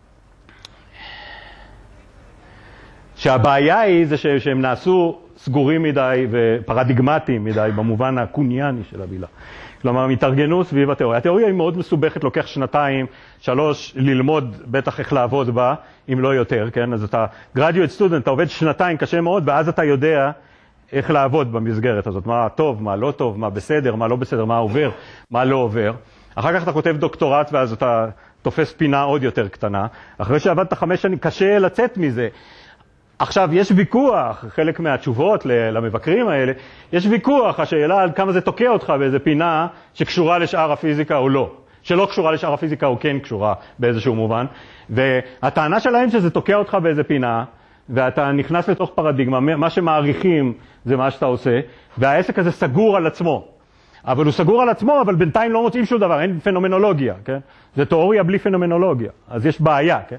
שהבעיה היא זה שהם נעשו סגורים מדי ופרדיגמטיים מדי במובן הקוניאני של המילה. כלומר, מתארגנו סביב התיאוריה. התיאוריה היא מאוד מסובכת, לוקח 2-3 ללמוד בטח איך לעבוד בה, אם לא יותר, כן? אז אתה graduate student, אתה עובד 2 קשה מאוד, ואז אתה יודע איך לעבוד במסגרת הזאת. מה טוב, מה לא טוב, מה בסדר, מה לא בסדר, מה עובר, מה לא עובר. אחר כך אתה כותב דוקטורט, ואז אתה תופס פינה עוד יותר קטנה. אחרי שעבדת 5 שנים, קשה לצאת מזה. עכשיו, יש ויכוח, חלק מהתשובות למבקרים האלה, יש ויכוח, השאלה על כמה זה תוקע אותך באיזה פינה שקשורה לשאר הפיזיקה או לא. שלא קשורה לשאר הפיזיקה או כן קשורה באיזשהו מובן. והטענה שלהם שזה תוקע אותך באיזה פינה, ואתה נכנס לתוך פרדיגמה, מה שמעריכים זה מה שאתה עושה, והעסק הזה סגור על עצמו. אבל הוא סגור על עצמו, אבל בינתיים לא מוצאים שום דבר, אין פנומנולוגיה, כן? זה תיאוריה בלי פנומנולוגיה, אז יש בעיה, כן?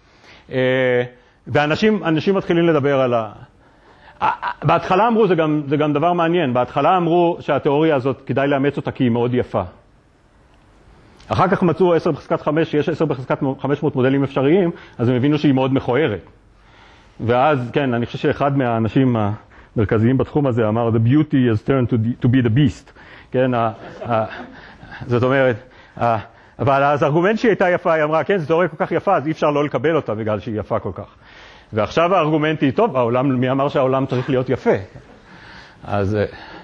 ואנשים מתחילים לדבר על בהתחלה אמרו, זה גם דבר מעניין, בהתחלה אמרו שהתיאוריה הזאת כדאי לאמץ אותה כי היא מאוד יפה. אחר כך מצאו 10 בחזקת 5, שיש 10 בחזקת 500 מודלים אפשריים, אז הם הבינו שהיא מאוד מכוערת. ואז, כן, אני חושב שאחד מהאנשים המרכזיים בתחום הזה אמר, the beauty has turned to be the beast. כן, זאת אומרת, אבל אז הארגומנט שהיא הייתה יפה, היא אמרה, כן, זו תיאוריה כל כך יפה, אז אי אפשר לא לקבל אותה בגלל שהיא יפה כל כך. ועכשיו הארגומנט היא, טוב, העולם, מי אמר שהעולם צריך להיות יפה? אז,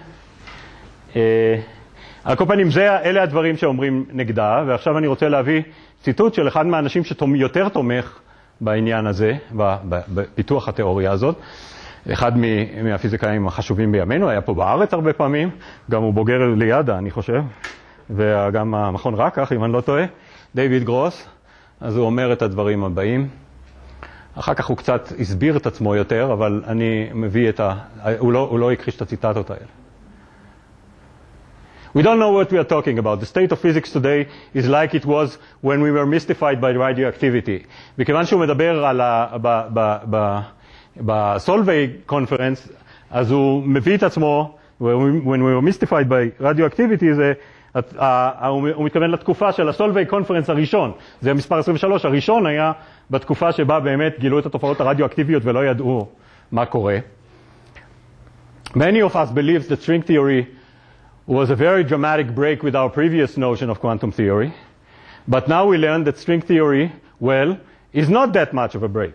על כל פנים, אלה הדברים שאומרים נגדה, ועכשיו אני רוצה להביא ציטוט של אחד מהאנשים שיותר תומך בעניין הזה, בפיתוח התיאוריה הזאת. אחד מהפיזיקאים החשובים בימינו, היה פה בארץ הרבה פעמים, גם הוא בוגר לידה, אני חושב, וגם המכון רקח, אם אני לא טועה, דיוויד גרוס, אז הוא אומר את הדברים הבאים. אחר כך הוא קצת הסביר את עצמו יותר, אבל אני מביא הוא לא הכחיש את הציטטות האלה. We don't know what we are talking about. The state of physics today is like it was when we were mystified by radioactivity. וכיוון שהוא מדבר על בסולווי קונפרנס, אז הוא מביא את עצמו, when we were mystified by radioactivity, הוא מתכוון לתקופה של הסולווי קונפרנס הראשון. זה המספר 23, הראשון היה בתקופה שבה באמת גילו את התופעות הרדיואקטיביות ולא ידעו מה קורה. Many of us believes that string theory was a very dramatic break with our previous notion of quantum theory, but now we learn that string theory, well, is not that much of a break.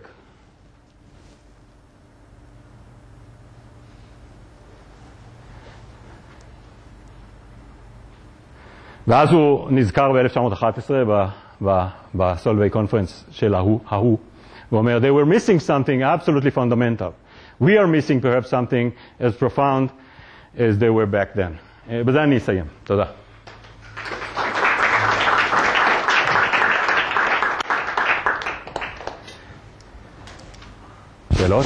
ואז הוא נזכר ב-1911 בסולווי קונפרנס של ההוא, ואומר, they were missing something absolutely fundamental. We are missing perhaps something as profound as they were back then. בזה אני אסיים. תודה. שאלות?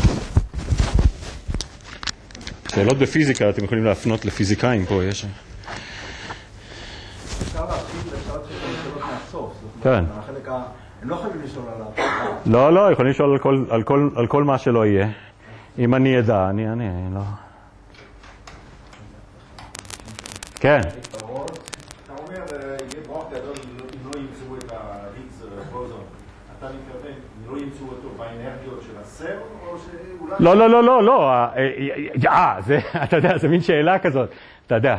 שאלות בפיזיקה, אתם יכולים להפנות לפיזיקאים פה, יש. אפשר להפעיל לשאלות שאלות מהסוף. כן. הם לא יכולים לשאול על ההפעלה. לא, יכולים לשאול על כל מה שלא יהיה. אם אני ידע, אני לא... כן. אתה אומר, יהיה ברוך גדול אם לא ימצאו את ההיגס בוזון. אתה מתכוון, אם לא ימצאו אותו באנרגיות של הסר, או שאולי... לא. אתה יודע, זה מין שאלה כזאת. אתה יודע,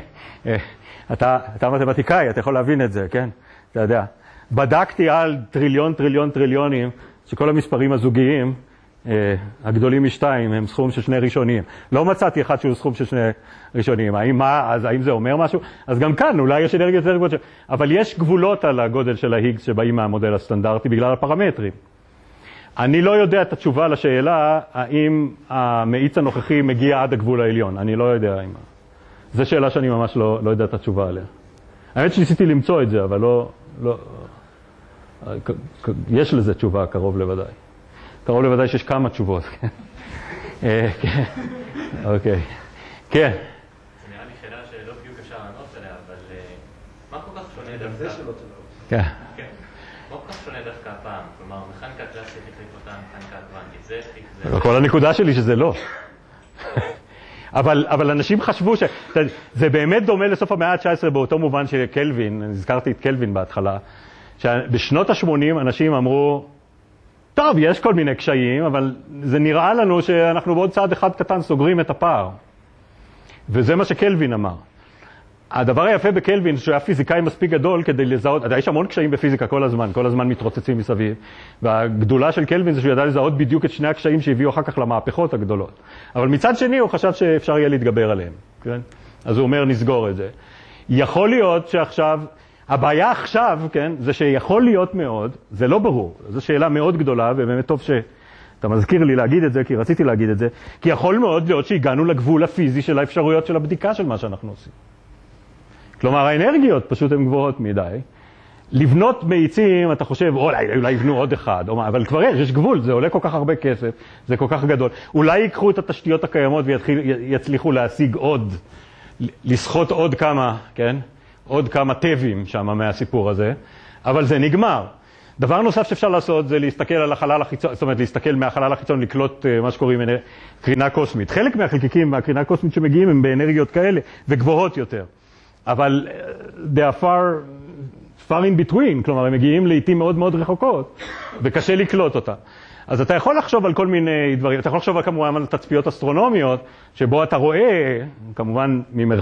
אתה מתמטיקאי, אתה יכול להבין את זה, כן? אתה יודע. בדקתי על טריליונים, שכל המספרים הזוגיים, הגדולים משתיים, הם סכום של שני ראשונים. לא מצאתי אחד שהוא סכום של שני ראשונים. האם זה אומר משהו? אז גם כאן, אולי יש אנרגיה יותר גבוהה. אבל יש גבולות על הגודל של ההיגס שבאים מהמודל הסטנדרטי בגלל הפרמטרים. אני לא יודע את התשובה לשאלה, האם המאיץ הנוכחי מגיע עד הגבול העליון. אני לא יודע אם... זו שאלה שאני ממש לא יודע את התשובה עליה. האמת שניסיתי למצוא את זה, אבל לא... יש לזה תשובה קרוב לוודאי. קרוב לוודאי שיש כמה תשובות. אוקיי. כן. זה נראה לי שאלה שלא בדיוק אפשר לענות עליה, אבל מה כל כך שונה דווקא? זה שלא תלו. כן. מה כל כך שונה דווקא הפעם? כלומר, מכניקה קלאסית החליק אותה, מכניקה קוונטית, זה החליק זה... כל הנקודה שלי שזה לא. אבל אנשים חשבו זה באמת דומה לסוף המאה ה-19 באותו מובן של קלווין, הזכרתי את קלווין בהתחלה, שבשנות ה-80 אנשים אמרו, טוב, יש כל מיני קשיים, אבל זה נראה לנו שאנחנו בעוד צעד אחד קטן סוגרים את הפער. וזה מה שקלווין אמר. הדבר היפה בקלווין, שהוא היה פיזיקאי מספיק גדול כדי לזהות, יש המון קשיים בפיזיקה כל הזמן מתרוצצים מסביב. והגדולה של קלווין זה שהוא ידע לזהות בדיוק את שני הקשיים שהביאו אחר כך למהפכות הגדולות. אבל מצד שני הוא חשב שאפשר יהיה להתגבר עליהם. כן? אז הוא אומר, נסגור את זה. יכול להיות שעכשיו, הבעיה עכשיו, כן, זה שיכול להיות מאוד, זה לא ברור. זו שאלה מאוד גדולה, ובאמת טוב אתה מזכיר לי להגיד את זה, כי רציתי להגיד את זה, כי יכול מאוד להיות שהגענו לגבול הפיזי של האפשרויות של הבדיקה של מה שאנחנו עושים. כלומר, האנרגיות פשוט הן גבוהות מדי. לבנות מאיצים, אתה חושב, אולי יבנו עוד אחד, אבל כבר יש גבול, זה עולה כל כך הרבה כסף, זה כל כך גדול. אולי ייקחו את התשתיות הקיימות ויצליחו להשיג עוד, לסחוט עוד כמה, כן? עוד כמה טבעים שם מהסיפור הזה, אבל זה נגמר. דבר נוסף שאפשר לעשות זה להסתכל על החלל החיצון, זאת אומרת להסתכל מהחלל החיצון לקלוט מה שקוראים קרינה קוסמית. חלק מהחלקיקים מהקרינה הקוסמית שמגיעים הם באנרגיות כאלה וגבוהות יותר. אבל they are far in between, כלומר הם מגיעים לעתים מאוד מאוד רחוקות וקשה לקלוט אותה. אז אתה יכול לחשוב על כל מיני דברים, אתה יכול לחשוב כמובן על תצפיות אסטרונומיות, שבו אתה רואה, כמובן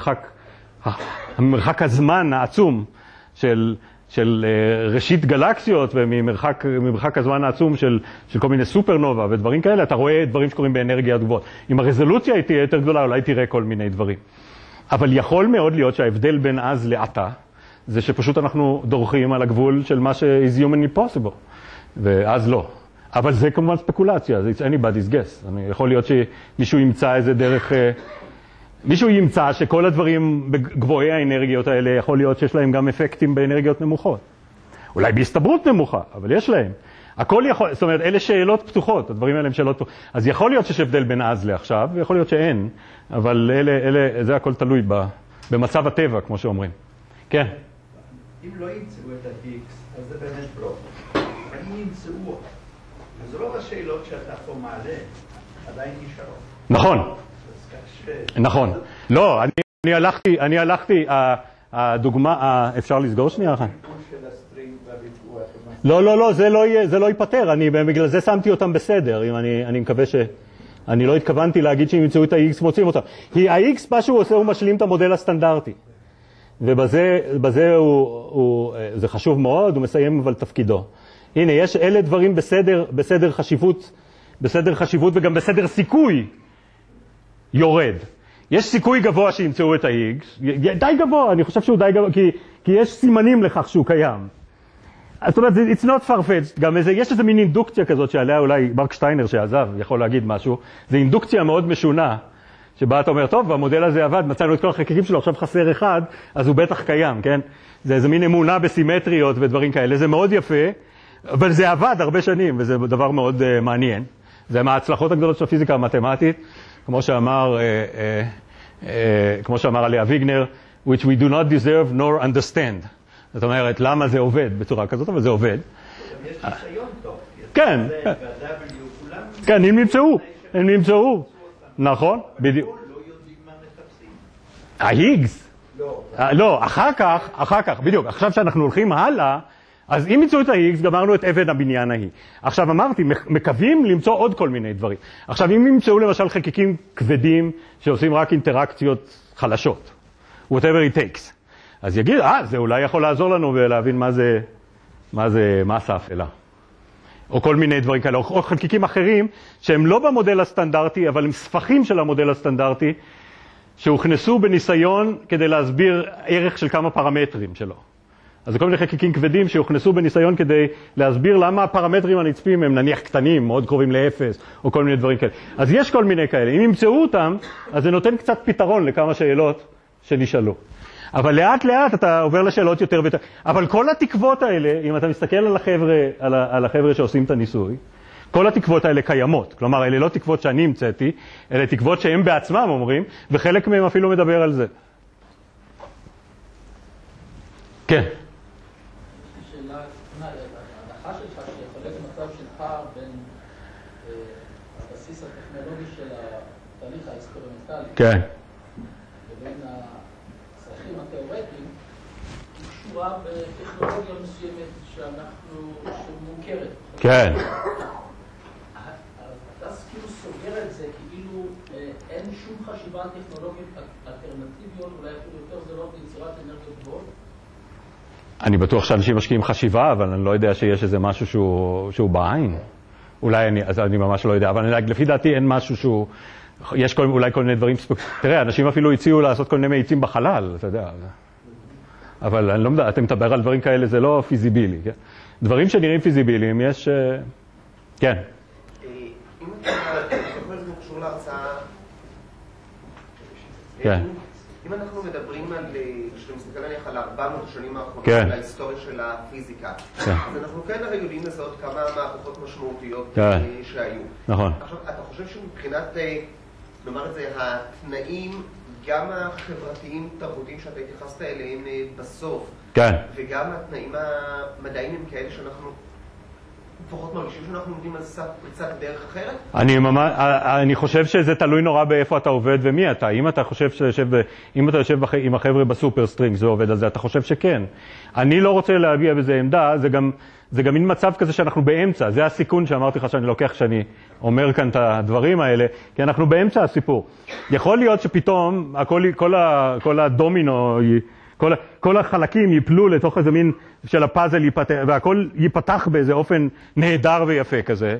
ממרחק הזמן העצום של ראשית גלקסיות, וממרחק הזמן העצום של כל מיני סופרנובה ודברים כאלה, אתה רואה דברים שקורים באנרגיה גבוהות. אם הרזולוציה תהיה יותר גדולה, אולי תראה כל מיני דברים. אבל יכול מאוד להיות שההבדל בין אז לעתה, זה שפשוט אנחנו דורכים על הגבול של מה ש-is humanly possible, ואז לא. אבל זה כמובן ספקולציה, it's anybody's guess. יכול להיות שמישהו ימצא איזה דרך, מישהו ימצא שכל הדברים בגבוהי האנרגיות האלה, יכול להיות שיש להם גם אפקטים באנרגיות נמוכות. אולי בהסתברות נמוכה, אבל יש להם. הכל יכול, זאת אומרת, אלה שאלות פתוחות, הדברים האלה הם שאלות פתוחות. אז יכול להיות שיש הבדל בין אז לעכשיו, ויכול להיות שאין, אבל זה הכל תלוי במצב הטבע, כמו שאומרים. כן. אם לא ימצאו את ה-X, אז זה באמת בלוק. אבל אם ימצאו, אז רוב השאלות שאתה פה מעלה עדיין נשארות. נכון. נכון. לא, אני הלכתי, הדוגמה, אפשר לסגור שנייה אחת? לא, זה לא ייפטר, בגלל זה שמתי אותם בסדר, אני מקווה אני לא התכוונתי להגיד שאם ימצאו את ה-X מוצאים אותם. כי ה-X מה שהוא עושה הוא משלים את המודל הסטנדרטי. ובזה זה חשוב מאוד, הוא מסיים אבל תפקידו. הנה, אלה דברים בסדר חשיבות וגם בסדר סיכוי יורד. יש סיכוי גבוה שימצאו את ה-X, די גבוה, אני חושב שהוא די גבוה, כי יש סימנים לכך שהוא קיים. זאת אומרת, it's not far-fetched, גם יש איזו מין אינדוקציה כזאת שעליה אולי מרק שטיינר שעזב יכול להגיד משהו, זה אינדוקציה מאוד משונה, שבה אתה אומר, טוב, המודל הזה עבד, מצאנו את כל החלקיקים שלו, עכשיו חסר אחד, אז הוא בטח קיים, כן? זה איזו מין אמונה בסימטריות ודברים כאלה, זה מאוד יפה, אבל זה עבד הרבה שנים, וזה דבר מאוד מעניין. זה מההצלחות הגדולות של הפיזיקה המתמטית, כמו שאמר עליה ויגנר, which we do not deserve nor understand. זאת אומרת, למה זה עובד בצורה כזאת, אבל זה עובד. יש ניסיון טוב. כן. כן, הם נמצאו. נכון, בדיוק. לא יודעים מה מחפשים. ההיגס? לא, אחר כך, בדיוק. עכשיו שאנחנו הולכים הלאה, אז אם ימצאו את ה-X, גמרנו את אבן הבניין ההיא. עכשיו אמרתי, מקווים למצוא עוד כל מיני דברים. עכשיו אם ימצאו למשל חלקיקים כבדים שעושים רק אינטראקציות חלשות, whatever it takes, אז יגיד, זה אולי יכול לעזור לנו ולהבין מה זה מסה אפלה. או כל מיני דברים כאלה, או חלקיקים אחרים שהם לא במודל הסטנדרטי, אבל הם ספחים של המודל הסטנדרטי, שהוכנסו בניסיון כדי להסביר ערך של כמה פרמטרים שלו. אז זה כל מיני חלקיקים כבדים שהוכנסו בניסיון כדי להסביר למה הפרמטרים הנצפים הם נניח קטנים, מאוד קרובים לאפס, או כל מיני דברים כאלה. אז יש כל מיני כאלה. אם ימצאו אותם, אז זה נותן קצת פתרון לכמה שאלות שנשאלו. אבל לאט לאט אתה עובר לשאלות יותר ויותר. אבל כל התקוות האלה, אם אתה מסתכל על החבר'ה שעושים את הניסוי, כל התקוות האלה קיימות. כלומר, אלה לא תקוות שאני המצאתי, אלה תקוות שהם בעצמם אומרים, וחלק מהם אפילו מדבר על זה. כן. שאלה, ההנחה שלך שיכול להיות מצב של פער בין הבסיס הטכנולוגי של התהליך האקספרימנטלי כן. לבין הצרכים התיאורטיים, היא קשורה בטכנולוגיה מסוימת שמוכרת. כן. אתה כאילו סוגר את זה כאילו אין שום חשיבה טכנולוגית אלטרנטיביות, אולי אפילו יותר זולות ליצירת אנרגיות גבוהות? אני בטוח שאנשים משקיעים חשיבה, אבל אני לא יודע שיש איזה משהו שהוא בעין. אולי אני ממש לא יודע, אבל לפי דעתי אין משהו שהוא... יש אולי כל מיני דברים... תראה, אנשים אפילו הציעו לעשות כל מיני מאיצים בחלל, אתה יודע. אבל אני לא יודע, אתם מדבר על דברים כאלה, זה לא פיזיבילי. כן? דברים שנראים פיזיביליים, יש... כן. אם אתה זוכר זה קשור להרצאה, כן. אם אנחנו מדברים על, כשאתה מסתכל נניח על 400 השנים האחרונות, כן. על ההיסטוריה של הפיזיקה, כן. אז אנחנו כן הרי יודעים לזהות כמה מהפכות משמעותיות כן. שהיו. נכון. עכשיו, אתה חושב שמבחינת, נאמר את זה, התנאים, גם החברתיים, תרבותיים שאתה התייחסת אליהם בסוף, כן. וגם התנאים המדעיים הם כאלה שאנחנו לפחות מרגישים שאנחנו עומדים על סף פריצת דרך אחרת? אני חושב שזה תלוי נורא באיפה אתה עובד ומי אתה. אם אתה חושב אם אתה יושב עם החבר'ה בסופר סטרינג זה עובד על זה, אתה חושב שכן. אני לא רוצה להביע בזה עמדה, זה גם מין מצב כזה שאנחנו באמצע. זה הסיכון שאמרתי לך שאני לוקח כשאני אומר כאן את הדברים האלה, כי אנחנו באמצע הסיפור. יכול להיות שפתאום כל הדומינו, כל החלקים ייפלו לתוך איזה מין של הפאזל והכל ייפתח באיזה אופן נהדר ויפה כזה.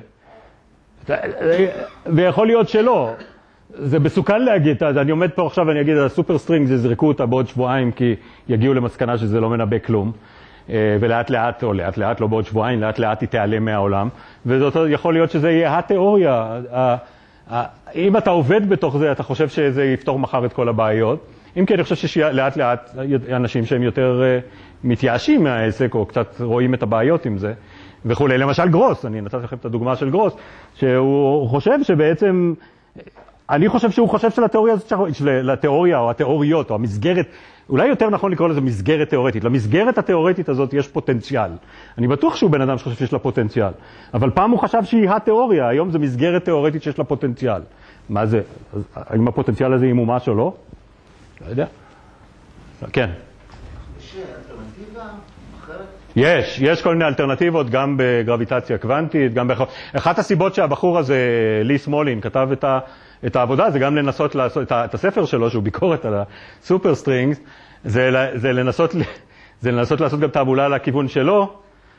ויכול להיות שלא. זה מסוכן להגיד, אני עומד פה עכשיו ואני אגיד, הסופר סטרינג זה זרקו אותה בעוד שבועיים כי יגיעו למסקנה שזה לא מנבא כלום. ולאט לאט, או לאט לאט, לא בעוד שבועיים, לאט לאט היא תיעלם מהעולם. וזאת יכול להיות שזה יהיה התיאוריה. אם אתה עובד בתוך זה, אתה חושב שזה יפתור מחר את כל הבעיות. אם כי אני חושב שיש לאט לאט אנשים שהם יותר מתייאשים מהעסק, או קצת רואים את הבעיות עם זה, וכו'. למשל גרוס, אני נתתי לכם את הדוגמה של גרוס, שהוא חושב שבעצם, אני חושב שהוא חושב שלתיאוריה או התיאוריות או המסגרת, אולי יותר נכון לקרוא לזה מסגרת תיאורטית. למסגרת התיאורטית הזאת יש פוטנציאל. אני בטוח שהוא בן אדם שחושב שיש לה פוטנציאל. אבל פעם הוא חשב שהיא התיאוריה, היום זה מסגרת תיאורטית שיש לה פוטנציאל. מה זה? האם הפוטנציאל הזה ימומש או לא? לא יודע. כן. יש אלטרנטיבה אחרת? יש כל מיני אלטרנטיבות, גם בגרביטציה קוונטית, גם אחת הסיבות שהבחור הזה, לי סמולין, כתב את העבודה, זה גם לנסות לעשות את הספר שלו, שהוא ביקורת על הסופר סטרינגס, זה לנסות לעשות גם תעמולה לכיוון שלו,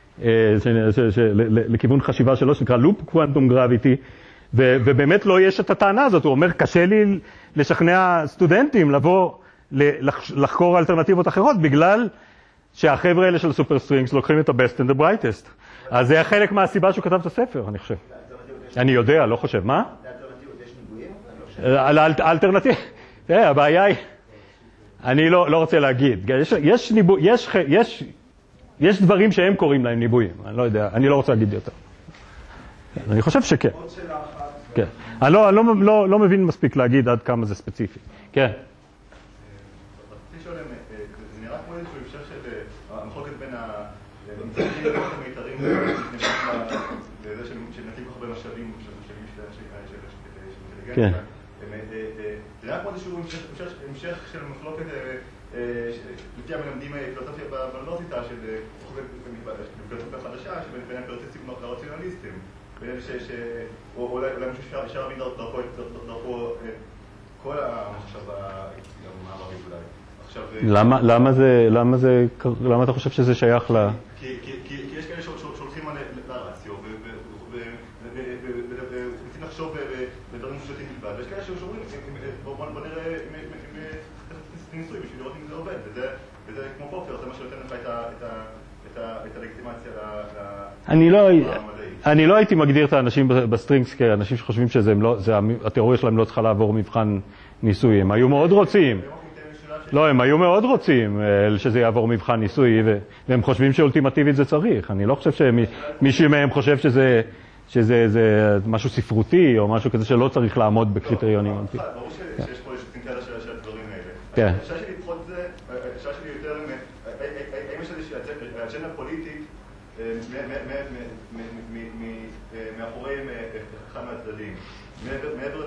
לכיוון חשיבה שלו, שנקרא לופ קוונטום גרביטי, ובאמת לא יש את הטענה הזאת. הוא אומר, קשה לי לשכנע סטודנטים לבוא לחקור אלטרנטיבות אחרות, בגלל שהחבר'ה האלה של סופר סטרינגס לוקחים את ה-best and the brightest. אז זה היה חלק מהסיבה שהוא כתב את הספר, אני חושב. אני יודע, לא חושב. מה? האלטרנטיבה, תראה, הבעיה היא, אני לא רוצה להגיד, יש דברים שהם קוראים להם ניבויים, אני לא יודע, אני לא רוצה להגיד יותר. אני חושב שכן. עוד שאלה אחת. כן. אני לא מבין מספיק להגיד עד כמה זה ספציפי. כן. רציתי לשאול, זה נראה כמו איזשהו אפשר של המחלוקת בין המצבים המיתרים לזה שנתים כל כך במשאבים של אינטליגנציה. זה נראה כמו איזשהו המשך של מחלוקת לפי המלמדים פילוסופיה באוניברסיטה של פילוסופיה חדשה שבין הפרטיסטים לרציונליסטים. או אולי מישהו אפשר להבין דרכו כל המחשבה המערבית אולי. למה אתה חושב שזה שייך ל... כי יש כאלה שהולכים לרציו ורוצים לחשוב בדברים פשוטים בלבד, ויש כאלה שאומרים, בוא נראה ניסוי בשביל לראות אם זה עובד, וזה כמו פופר, זה מה שנותן לך את הלגיטימציה אני לא הייתי מגדיר את האנשים בסטרינגס כאנשים שחושבים שהתיאוריה שלהם לא צריכה לעבור מבחן ניסוי. הם היו מאוד רוצים. לא, הם היו מאוד רוצים שזה יעבור מבחן ניסוי, והם חושבים שאולטימטיבית זה צריך. אני לא חושב שמישהו מהם חושב שזה משהו ספרותי או משהו כזה שלא צריך לעמוד בקריטריונים. ברור שיש פה איזושהי צנקדה של הדברים האלה. כן. השאלה שלי לפחות זה, השאלה שלי יותר, האם יש איזושהי אג'נדה פוליטית מאחורי אחד מהצדדים, מעבר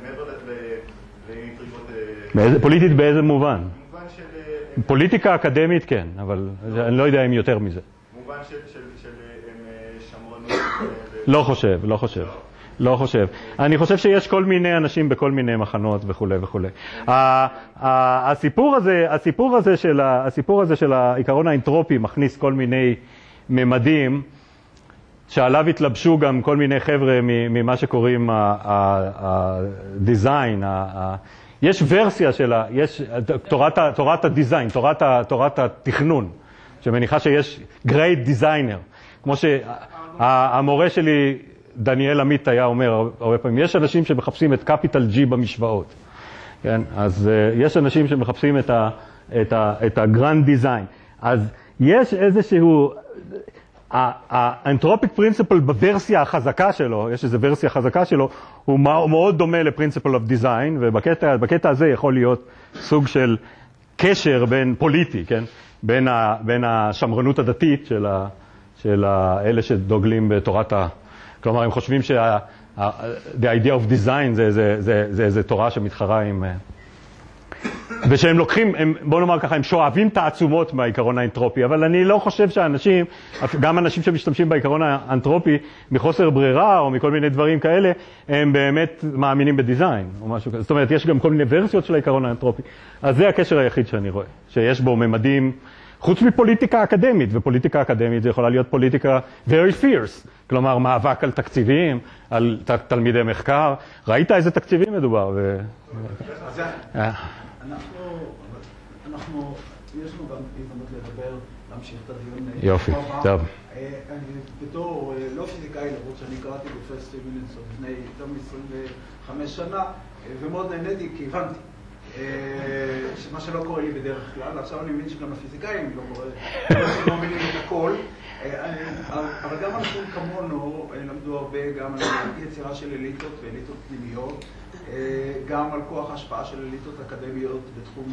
לאינטריגות... פוליטית באיזה מובן? במובן של... פוליטיקה אקדמית כן, אבל אני לא יודע אם יותר מזה. במובן של שמרנות... לא חושב. אני חושב שיש כל מיני אנשים בכל מיני מחנות וכו' וכו'. הסיפור הזה של העיקרון האנטרופי מכניס כל מיני ממדים שעליו התלבשו גם כל מיני חבר'ה ממה שקוראים הדיזיין. יש ורסיה שלה, יש תורת הדיזיין, תורת התכנון, שמניחה שיש great designer. כמו שהמורה שלי דניאל עמית היה אומר הרבה פעמים, יש אנשים שמחפשים את capital G במשוואות. כן? אז יש אנשים שמחפשים את ה-grand design. אז יש איזשהו, האנתרופיק פרינציפל בוורסיה החזקה שלו, יש איזו ורסיה חזקה שלו, הוא מאוד דומה לפרינציפל of design, ובקטע הזה יכול להיות סוג של קשר בין פוליטי, כן? בין השמרנות הדתית של אלה שדוגלים בתורת כלומר, הם חושבים the idea of design זה תורה שמתחרה עם... ושהם לוקחים, בוא נאמר ככה, הם שואבים תעצומות מהעיקרון האנתרופי, אבל אני לא חושב שאנשים, גם אנשים שמשתמשים בעיקרון האנתרופי, מחוסר ברירה או מכל מיני דברים כאלה, הם באמת מאמינים בדיזיין או משהו כזה. זאת אומרת, יש גם כל מיני ורסיות של העיקרון האנתרופי. אז זה הקשר היחיד שאני רואה, שיש בו ממדים, חוץ מפוליטיקה אקדמית, ופוליטיקה אקדמית זה יכולה להיות פוליטיקה very fierce, כלומר מאבק על תקציבים, על תלמידי מחקר. ראית איזה תקציבים מדובר? אנחנו, יש לנו גם הזדמנות לדבר, להמשיך את הדיון. יופי, טוב. בתור לא פיזיקאי, למרות שאני קראתי בפרסט יוניטס לפני יותר מ-25 שנה, ומאוד נהניתי כי הבנתי. מה שלא קורה לי בדרך כלל, עכשיו אני מבין שגם לפיזיקאים לא קורה, לא מבינים את הכל, אבל גם אנשים כמונו למדו הרבה גם על יצירה של אליטות ואליטות פנימיות, גם על כוח ההשפעה של אליטות אקדמיות בתחום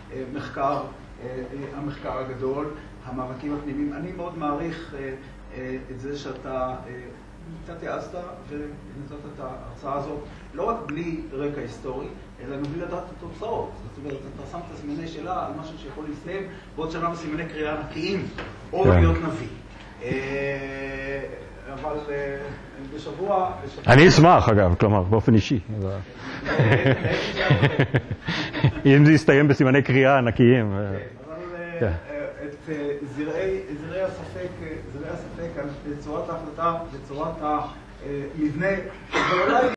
המחקר הגדול, המאבקים הפנימיים. אני מאוד מעריך את זה שאתה קצת העזת ונתת את ההרצאה הזאת, לא רק בלי רקע היסטורי, אלא גם בלי לדעת את התוצאות. זאת אומרת, אתה שם את סימני שאלה על משהו שיכול להסתיים בעוד שנה בסימני קריאה ענקיים, או להיות נביא. אבל בשבוע... אני אשמח, אגב, כלומר, באופן אישי. אם זה יסתיים בסימני קריאה ענקיים. אבל את זרעי הספק על צורת ההחלטה וצורת המבנה, ואולי